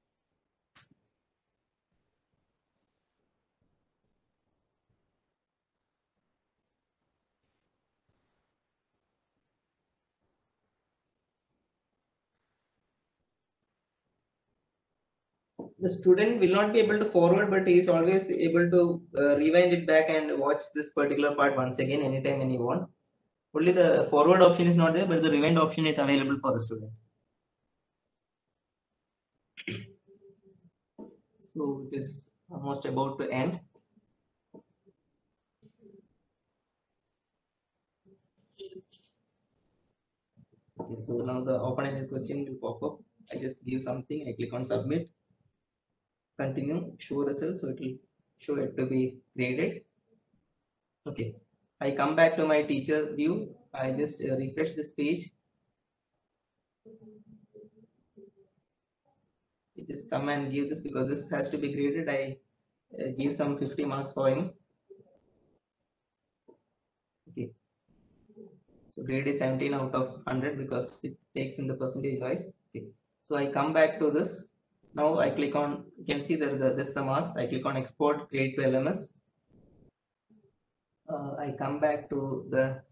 The student will not be able to forward, but he is always able to rewind it back and watch this particular part once again anytime when he want. Only the forward option is not there, but the rewind option is available for the student. So it is almost about to end. Okay, so now the open-ended question will pop up. I just give something, I click on submit, continue, show results, so it will show it to be graded. Okay, I come back to my teacher view. I just refresh this page. I just come and give this, because this has to be graded. I give some 50 marks for him. Okay, so grade is 17 out of 100 because it takes in the percentage wise. Okay, so I come back to this. Now I click on, you can see that this is the marks. I click on export grade to LMS. I come back to the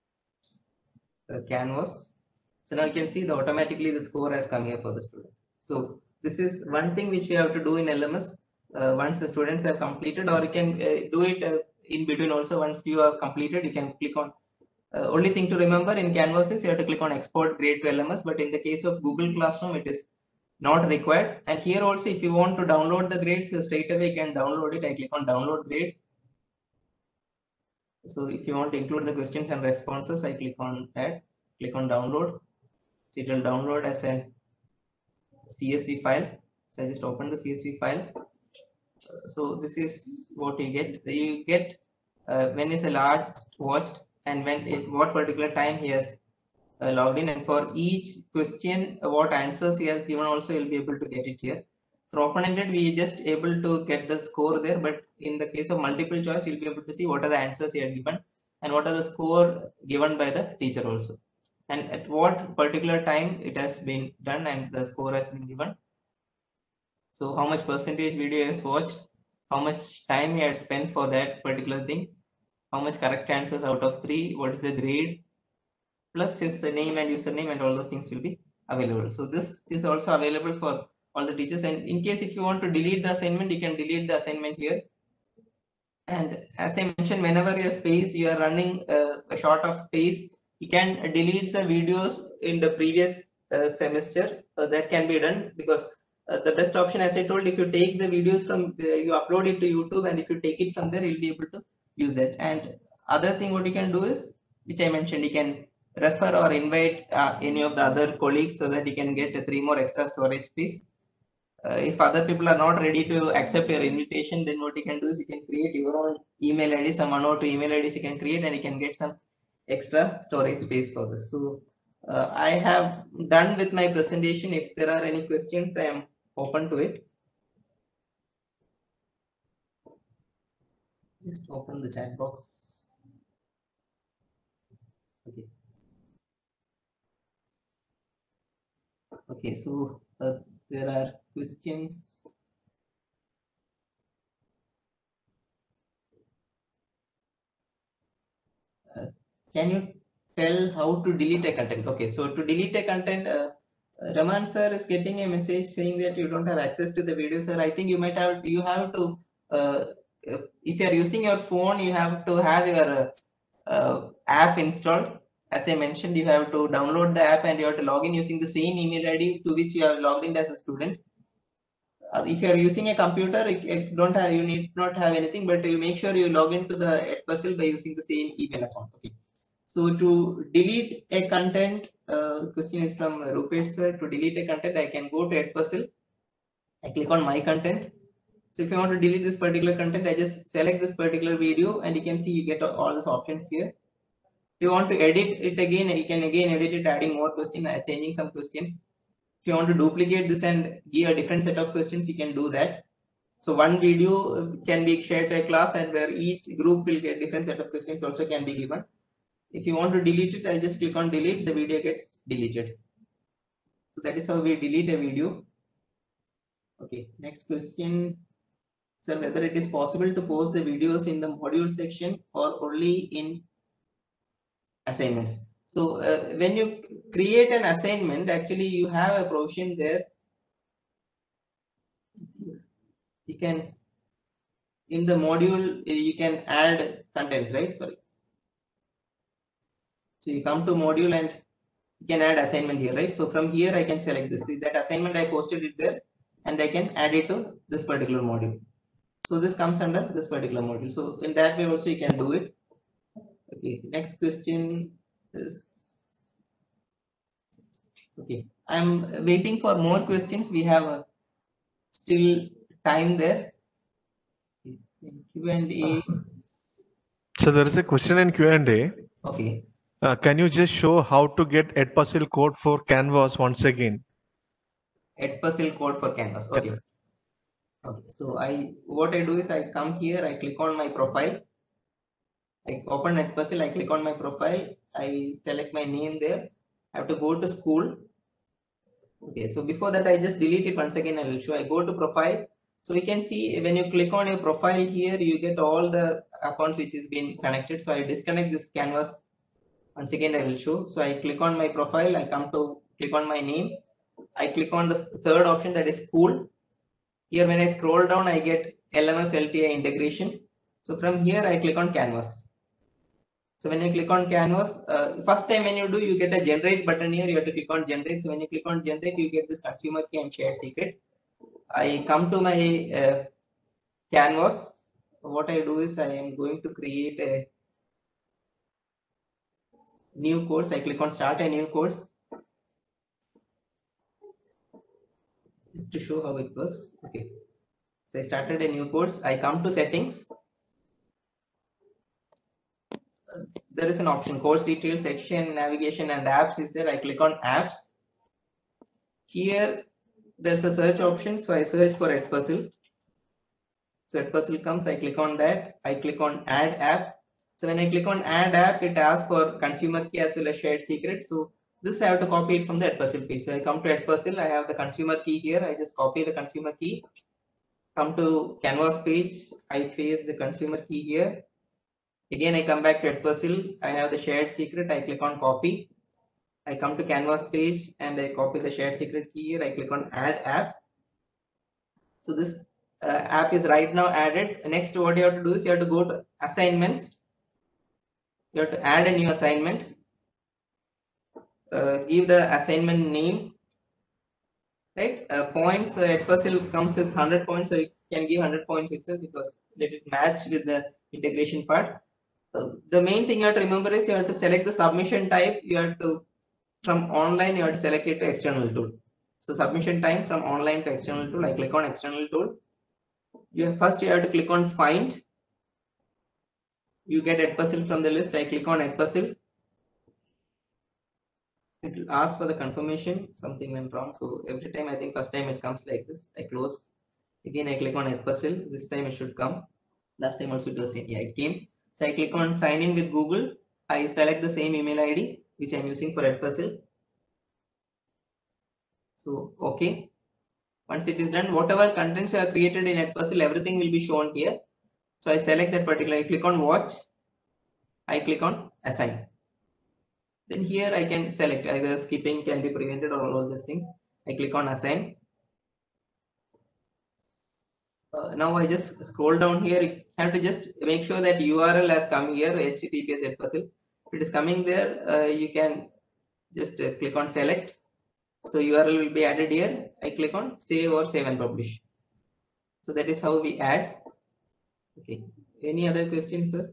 canvas. So now you can see that automatically the score has come here for the student. So this is one thing which we have to do in LMS once the students have completed, or you can do it in between also. Once you have completed, you can click on, only thing to remember in Canvas is you have to click on export grade to LMS, but in the case of Google Classroom it is not required. And here also, if you want to download the grades, so straight away you can download it. I click on download grade. So if you want to include the questions and responses, I click on that, click on download. So it will download as a CSV file. So I just open the CSV file. So this is what you get. You get when is a large watched, and when what particular time he has logged in, and for each question what answers he has given also you'll be able to get it here. For open-ended, we just able to get the score there, but in the case of multiple choice, you'll be able to see what are the answers he had given and what are the score given by the teacher also, and at what particular time it has been done and the score has been given. So how much percentage video he has watched, how much time he had spent for that particular thing, how much correct answers out of 3, what is the grade, plus his name and username, and all those things will be available. So this is also available for all the teachers, and in case if you want to delete the assignment, you can delete the assignment here. And as I mentioned, whenever your space you are running a short of space, you can delete the videos in the previous semester. That can be done, because the best option, as I told, if you take the videos from you upload it to YouTube, and if you take it from there, you'll be able to use that. And other thing what you can do is, which I mentioned, you can refer or invite any of the other colleagues, so that you can get 3 more extra storage space. If other people are not ready to accept your invitation, then what you can do is you can create your own email ID, some 1 or 2 email IDs you can create, and you can get some extra storage space for this. So I have done with my presentation. If there are any questions, I am open to it. Just open the chat box. Okay. Okay, so there are questions. Can you tell how to delete a content? Okay, so to delete a content, Raman sir is getting a message saying that you don't have access to the video, sir. I think you have to, if you are using your phone, you have to have your app installed. As I mentioned, you have to download the app and you have to log in using the same email ID to which you have logged in as a student. If you are using a computer, you need not have anything, but you make sure you log into the Edpuzzle by using the same email account. Okay. So to delete a content, question is from Rupesh sir. To delete a content, I can go to Edpuzzle. I click on my content. So if you want to delete this particular content, I just select this particular video, and you can see you get all these options here. If you want to edit it again, you can again edit it, adding more questions, changing some questions. If you want to duplicate this and give a different set of questions, you can do that. So one video can be shared to a class, and where each group will get different set of questions also can be given. If you want to delete it, I'll just click on delete, the video gets deleted. So that is how we delete a video. Okay, next question. Sir, whether it is possible to post the videos in the module section or only in assignments. So when you create an assignment, actually you have a provision there. You can, in the module, you can add contents, right? Sorry. So you come to module and you can add assignment here, right? So from here I can select this. See that assignment, I posted it there and I can add it to this particular module. So this comes under this particular module. So in that way also you can do it. Okay, next question is, okay, I'm waiting for more questions. We have still time there. Q&A. So there is a question in Q&A. Okay. Can you just show how to get Edpuzzle code for Canvas once again? Edpuzzle code for Canvas. Okay. Okay. So what I do is I come here, I click on my profile. I open Edpuzzle, I click on my profile, I select my name there. I have to go to school. Okay, so before that I just delete it once again. I will show. I go to profile. So we can see when you click on your profile here, you get all the accounts which is been connected. So I disconnect this canvas. Once again I will show. So I click on my profile. I come to click on my name. I click on the third option, that is school. Here when I scroll down, I get LMS LTI integration. So from here I click on canvas. So when you click on canvas, first time when you do, you get a generate button here. You have to click on generate. So when you click on generate, you get this consumer key and shared secret. I come to my canvas. What I do is I am going to create a new course. I click on start a new course just to show how it works. Okay. So I started a new course. I come to settings. There is an option course details section, navigation and apps is there. I click on apps. Here there's a search option, so I search for Edpuzzle. So Edpuzzle comes, I click on that. I click on add app. So when I click on add app, it asks for consumer key as well as shared secret. So this I have to copy it from the Edpuzzle page. So I come to Edpuzzle, I have the consumer key here. I just copy the consumer key. Come to canvas page, I paste the consumer key here. Again, I come back to Edpuzzle. I have the shared secret. I click on copy. I come to canvas page and I copy the shared secret key here. I click on add app. So this app is right now added. Next, what you have to do is you have to go to assignments. You have to add a new assignment. Give the assignment name. Right? Points. Edpuzzle comes with 100 points, so you can give 100 points itself because let it match with the integration part. The main thing you have to remember is you have to select the submission type. You have to, from online, you have to select it to external tool. So submission time from online to external tool. I click on external tool. First you have to click on find. You get Edpuzzle from the list. I click on Edpuzzle. It will ask for the confirmation. Something went wrong. So every time, I think first time it comes like this. I close. Again I click on Edpuzzle. This time it should come. Last time also it was same. Yeah, it came. So I click on sign in with Google. I select the same email ID which I am using for Edpuzzle. So okay. Once it is done, whatever contents are created in Edpuzzle, everything will be shown here. So I select that particular. I click on watch. I click on assign. Then here I can select either skipping can be prevented or all these things. I click on assign. Now I just scroll down here. You have to just make sure that URL has come here, HTTPS Edpuzzle. If it is coming there, you can just click on select. So URL will be added here. I click on save or save and publish. So that is how we add. Okay. Any other questions, sir?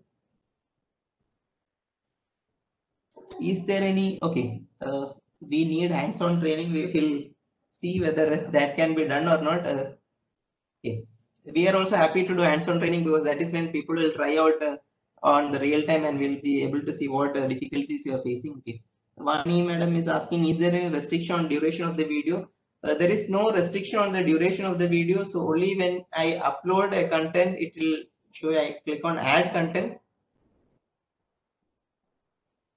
Is there any? Okay. We need hands-on training. We will see whether that can be done or not. Okay. We are also happy to do hands-on training because that is when people will try out on the real time and will be able to see what difficulties you are facing. Okay. Vani madam is asking, is there any restriction on duration of the video? There is no restriction on the duration of the video. So only when I upload a content, it will show. I click on add content.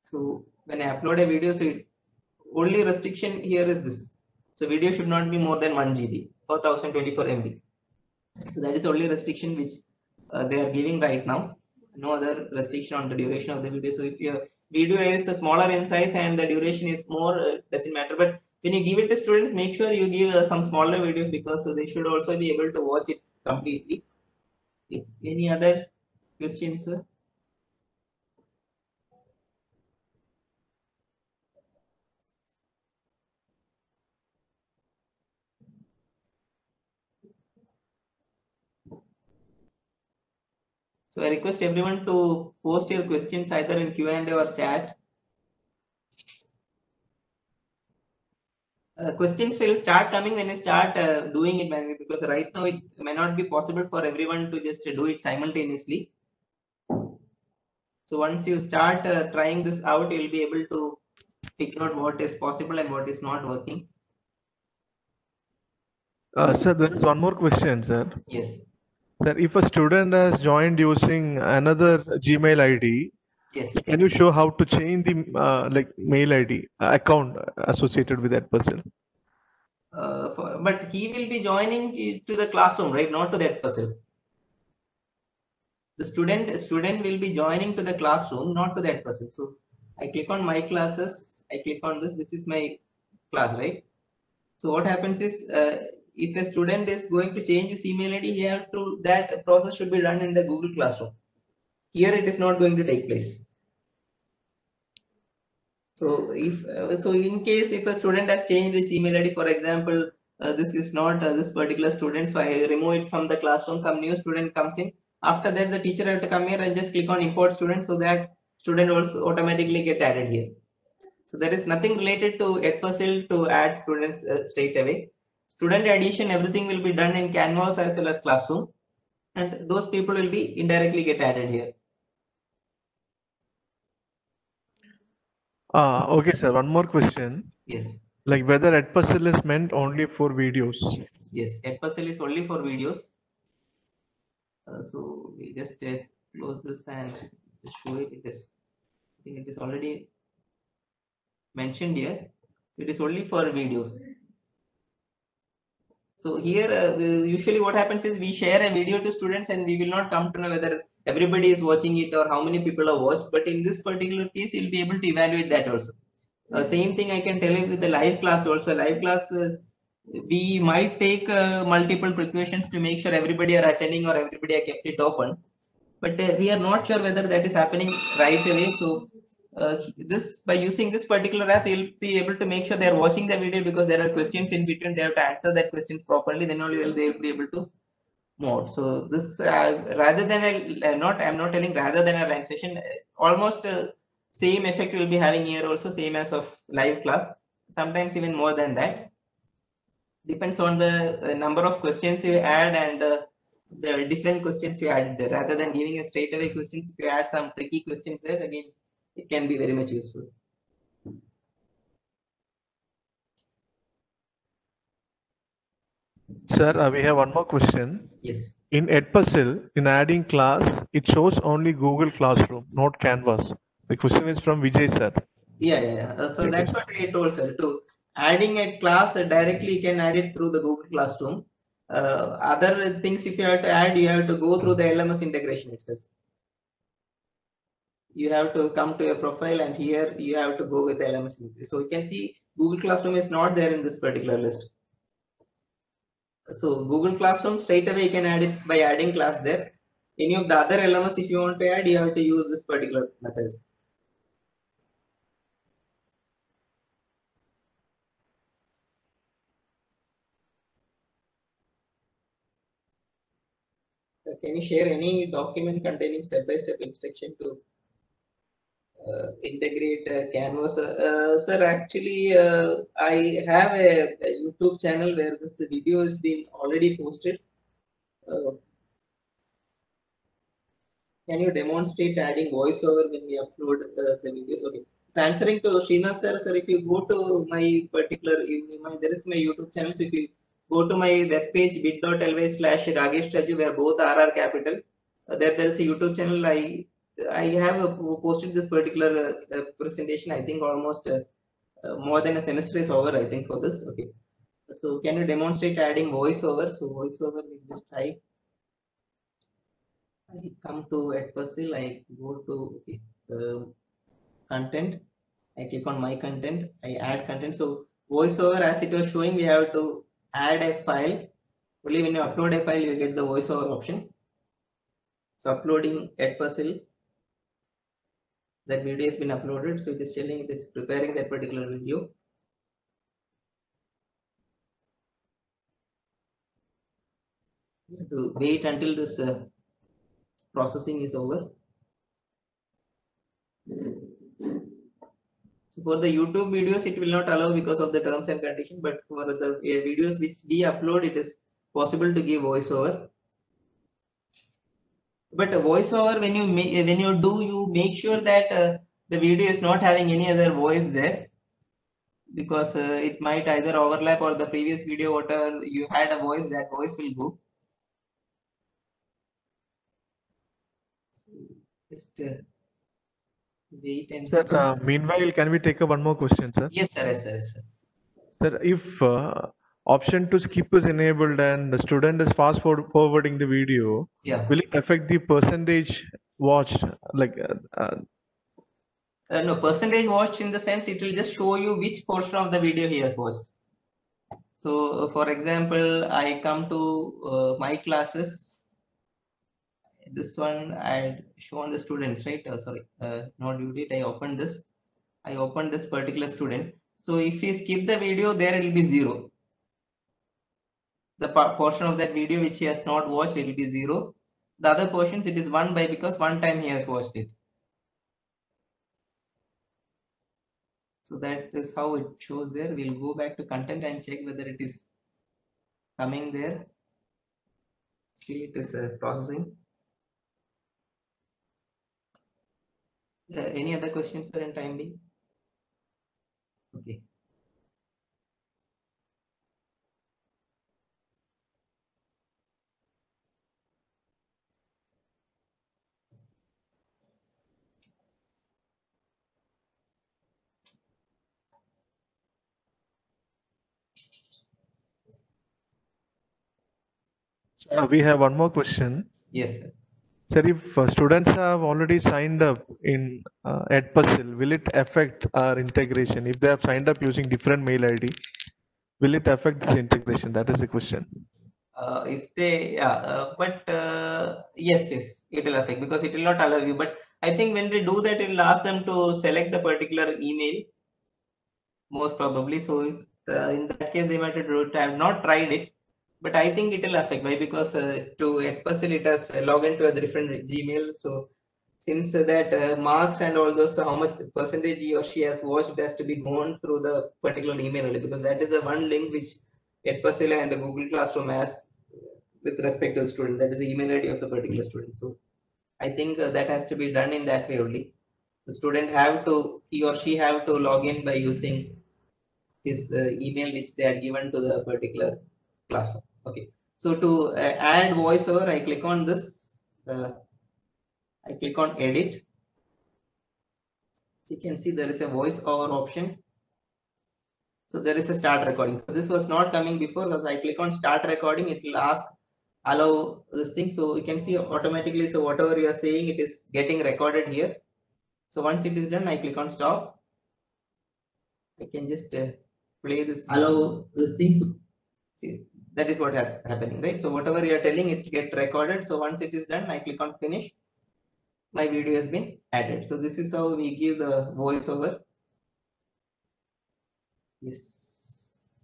So when I upload a video, so only restriction here is this. So video should not be more than 1 GB or 1024 MB. So that is only restriction which they are giving right now. No other restriction on the duration of the video. So if your video is smaller in size and the duration is more, doesn't matter. But when you give it to students, make sure you give some smaller videos because they should also be able to watch it completely. Any other questions, sir? So I request everyone to post your questions either in Q&A or chat. Questions will start coming when you start doing it manually, because right now it may not be possible for everyone to just do it simultaneously. So once you start trying this out, you'll be able to figure out what is possible and what is not working. Sir, there is one more question, sir. Yes. Sir, if a student has joined using another Gmail ID, Yes. can you show how to change the mail ID account associated with that person? But he will be joining to the classroom, right? Not to that person. The student will be joining to the classroom, not to that person. So I click on my classes. I click on this. This is my class, right? So what happens is, if a student is going to change his email ID, that process should be done in the Google Classroom. Here it is not going to take place. So in case if a student has changed his email ID, for example, this is not this particular student, so I remove it from the classroom. Some new student comes in. After that, the teacher have to come here and just click on import student, so that student also automatically get added here. So there is nothing related to Edpuzzle to add students straight away. Student addition, everything will be done in Canvas as well as Classroom, and those people will be indirectly get added here. Okay, sir. One more question. Yes. Like whether Edpuzzle is meant only for videos. Yes, Edpuzzle is only for videos. So we just close this and show it. I think it is already mentioned here. It is only for videos. So here usually what happens is we share a video to students and we will not come to know whether everybody is watching it or how many people are watched. But in this particular case, you'll be able to evaluate that also. Same thing I can tell you with the live class also. Live class, we might take multiple precautions to make sure everybody are attending or everybody are kept it open. But we are not sure whether that is happening right away. So by using this particular app, you'll be able to make sure they are watching the video, because there are questions in between. They have to answer that questions properly. Then only they will be able to move. So this rather than I'm not telling rather than a live session, almost same effect will be having here also, same as of live class. Sometimes even more than that. Depends on the number of questions you add and the different questions you add there. Rather than giving a straight away questions, if you add some tricky questions there, again, it can be very much useful. Sir, we have one more question. Yes. In Edpuzzle, in adding class, it shows only Google Classroom, not Canvas. The question is from Vijay, sir. Yeah. So that's what I told, sir. To adding a class directly, you can add it through the Google Classroom. Other things, if you have to add, you have to go through the LMS integration itself. You have to come to your profile, and here you have to go with the LMS integration. So you can see Google Classroom is not there in this particular list. So Google Classroom, straight away you can add it by adding class there. Any of the other LMS, if you want to add, you have to use this particular method. Can you share any document containing step-by-step instruction to integrate Canvas? Sir, actually, I have a YouTube channel where this video has been already posted. Can you demonstrate adding voiceover when we upload the videos? Okay. So answering to Srinath sir, if you go to my particular, there is my YouTube channel. So if you go to my webpage bit.ly/Ragesh Raju, where both are capital, there is a YouTube channel. I I have posted this particular presentation. I think almost more than a semester is over. I think for this. Okay. So can you demonstrate adding voiceover? So voiceover, we just try. I come to Edpuzzle. I go to content. I click on my content. I add content. So voiceover, as it was showing, we have to add a file. Only when you upload a file, you get the voiceover option. So uploading Edpuzzle, that video has been uploaded. So it is telling it is preparing that particular video. You have to wait until this processing is over. So for the YouTube videos, it will not allow because of the terms and conditions. But for the videos which we upload, it is possible to give voiceover. But a voiceover, when you make sure that the video is not having any other voice there, because it might either overlap or the previous video whatever you had a voice, that voice will go. So just wait and Sir, see. meanwhile, can we take one more question, sir? Yes, sir. Yes, sir. Yes, sir. Sir, if option to skip is enabled and the student is fast forwarding the video, Yeah. will it affect the percentage watched? Like, No, percentage watched in the sense it will just show you which portion of the video he has watched. So, for example, I come to my classes. This one I had shown the students, right? Sorry, not due date. I opened this. I opened this particular student. So if we skip the video, there it will be 0. The portion of that video which he has not watched, it will be 0. The other portions, it is 1 by because one time he has watched it. So that is how it shows there. We'll go back to content and check whether it is coming there. Still it is processing. Any other questions, sir, in time being? Okay. we have one more question. Yes, sir. Sir, if students have already signed up in Edpuzzle, will it affect our integration? If they have signed up using different mail ID, will it affect this integration? That is the question. If they, yes, it will affect because it will not allow you. But I think when they do that, it will ask them to select the particular email, most probably. So if, in that case, they might have not tried it. But I think it will affect. Why? Because to Edpuzzle, it has log into a different Gmail. So since that marks and all those, how much percentage he or she has watched has to be gone through the particular email only, because that is the one link which Edpuzzle and Google Classroom has with respect to the student. That is the email ID of the particular student. So I think that has to be done in that way only. The student he or she have to log in by using his email which they are given to the particular classroom. Okay, so to add voiceover, I click on this. I click on edit. So you can see there is a voiceover option. So there is a start recording. So this was not coming before. As I click on start recording, it will ask allow this thing. So you can see automatically. So whatever you are saying, it is getting recorded here. So once it is done, I click on stop. I can just play this. Allow this thing. So, see, that is what happening, right? So whatever you are telling, it get recorded. So once it is done, I click on finish. My video has been added. So this is how we give the voiceover. Yes.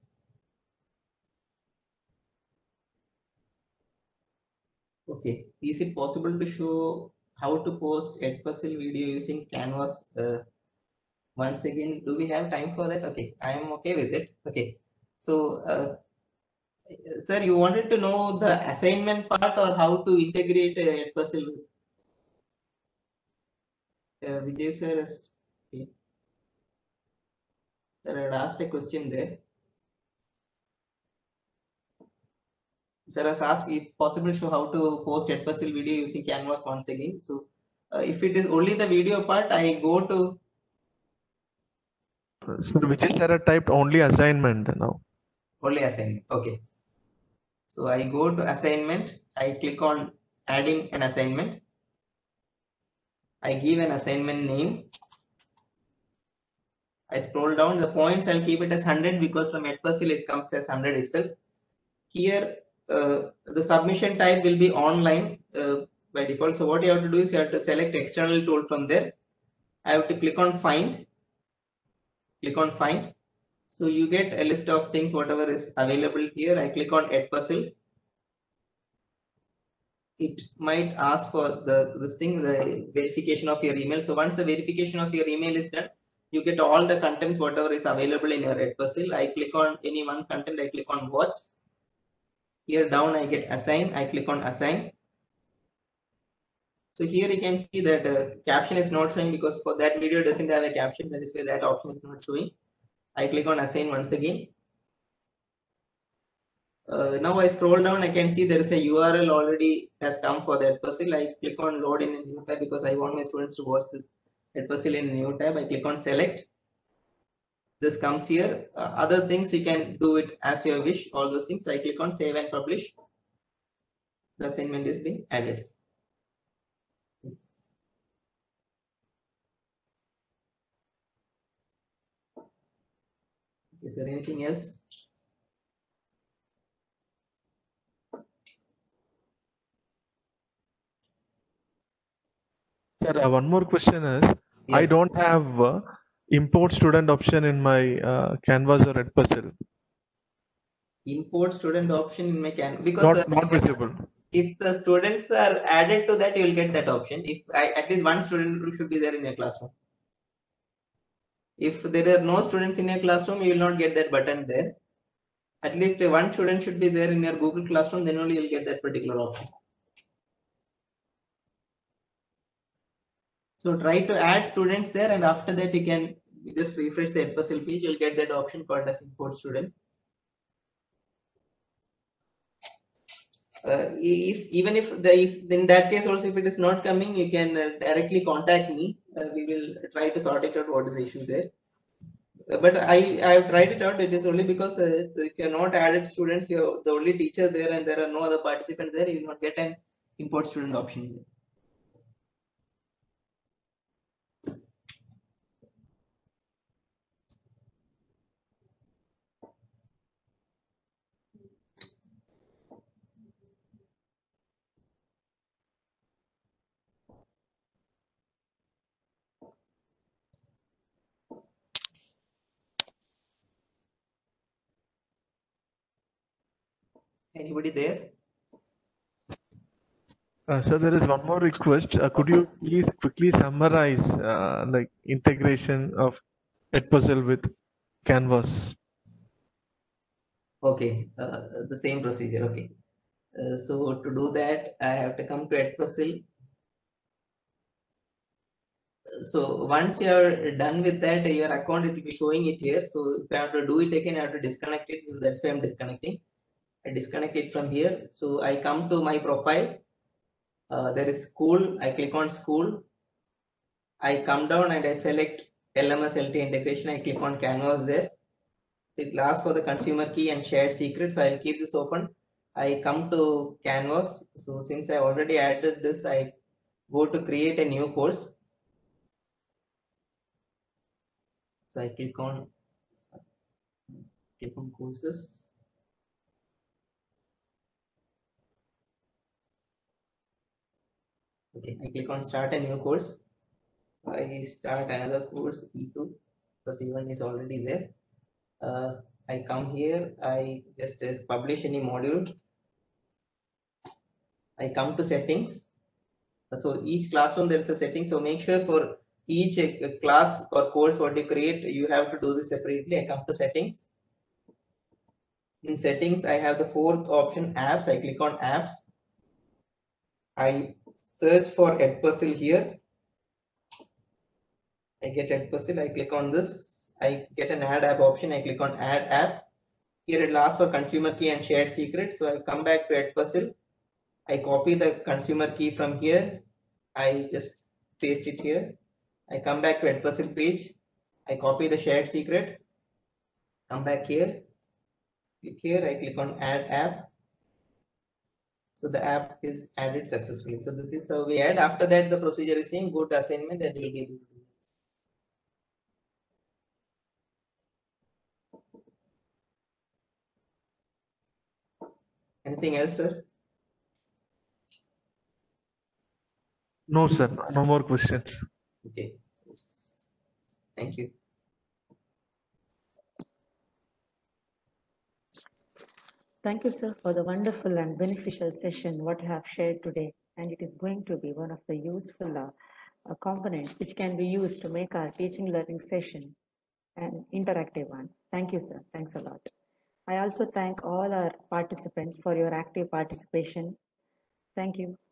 Okay. Is it possible to show how to post Edpuzzle video using Canvas? Once again, do we have time for that? Okay, I am okay with it. Okay. So, sir, you wanted to know the assignment part or how to integrate Edpuzzle? Vijay sir is okay. Sir, I had asked a question there. Sir has asked if possible show how to post Edpuzzle video using Canvas once again. So If it is only the video part, I go to So which is error typed only assignment now? only assignment. Okay. So I go to assignment. I click on adding an assignment. I give an assignment name. I scroll down the points. I'll keep it as 100 because from Edpuzzle it comes as 100 itself. Here, the submission type will be online by default. So what you have to do is you have to select external tool from there. I have to click on find. Click on find. So you get a list of things, whatever is available here. I click on Edpuzzle. It might ask for the verification of your email. So once the verification of your email is done, you get all the contents, whatever is available in your Edpuzzle. I click on any one content. I click on watch. Here down I get assign. I click on assign. So here you can see that caption is not showing because for that video doesn't have a caption. That is why that option is not showing. I click on assign once again. Now I scroll down, I can see there is a URL already has come for that Edpuzzle. I click on load in a new tab because I want my students to watch this Edpuzzle in a new tab. I click on select. This comes here. Other things you can do it as you wish. All those things. I click on save and publish. The assignment is being added. Yes. Is there anything else? Sir, one more question is, I Yes. don't have import student option in my Canvas or Edpuzzle. Import student option in my because Not visible. if the students are added to that, you will get that option. If at least one student should be there in your classroom. If there are no students in your classroom, you will not get that button there. At least one student should be there in your Google Classroom, then only you will get that particular option. So try to add students there, and after that you can just refresh the Edpuzzle page. You'll get that option called as import student. If in that case also if it is not coming, you can directly contact me. We will try to sort it out what is the issue there. But I have tried it out. It is only because if you are not added students, you're the only teacher there and there are no other participants there, you will not get an import student option. Anybody there? So there is one more request. Could you please quickly summarize like integration of Edpuzzle with Canvas? Okay, the same procedure. Okay. So to do that, I have to come to Edpuzzle. So once you are done with that, your account, it will be showing it here. So if I have to do it again, I have to disconnect it. That's why I'm disconnecting. I disconnect it from here. So I come to my profile. There is school. I click on school. I come down and I select LMS LT integration. I click on Canvas there. So it asks for the consumer key and shared secret. So I'll keep this open. I come to Canvas. So since I already added this, I go to create a new course. So I click on courses. Okay, I click on start a new course. I start another course E2 because E1 is already there. I come here, I just publish any module. I come to settings. So each classroom there is a setting. So make sure for each class or course what you create, you have to do this separately. I come to settings. In settings, I have the fourth option, apps. I click on apps. I search for Edpuzzle here. I get Edpuzzle. I click on this. I get an add app option. I click on add app. Here it asks for consumer key and shared secret. So I come back to Edpuzzle. I copy the consumer key from here. I just paste it here. I come back to Edpuzzle page. I copy the shared secret. Come back here. Click here. I click on add app. So the app is added successfully. So this is how we add. After that, the procedure is saying go to assignment and we'll be able to do it. Anything else, sir? No, sir. No more questions. Okay. Yes. Thank you. Thank you, sir, for the wonderful and beneficial session what you have shared today. And it is going to be one of the useful components which can be used to make our teaching learning session an interactive one. Thank you, sir. Thanks a lot. I also thank all our participants for your active participation. Thank you.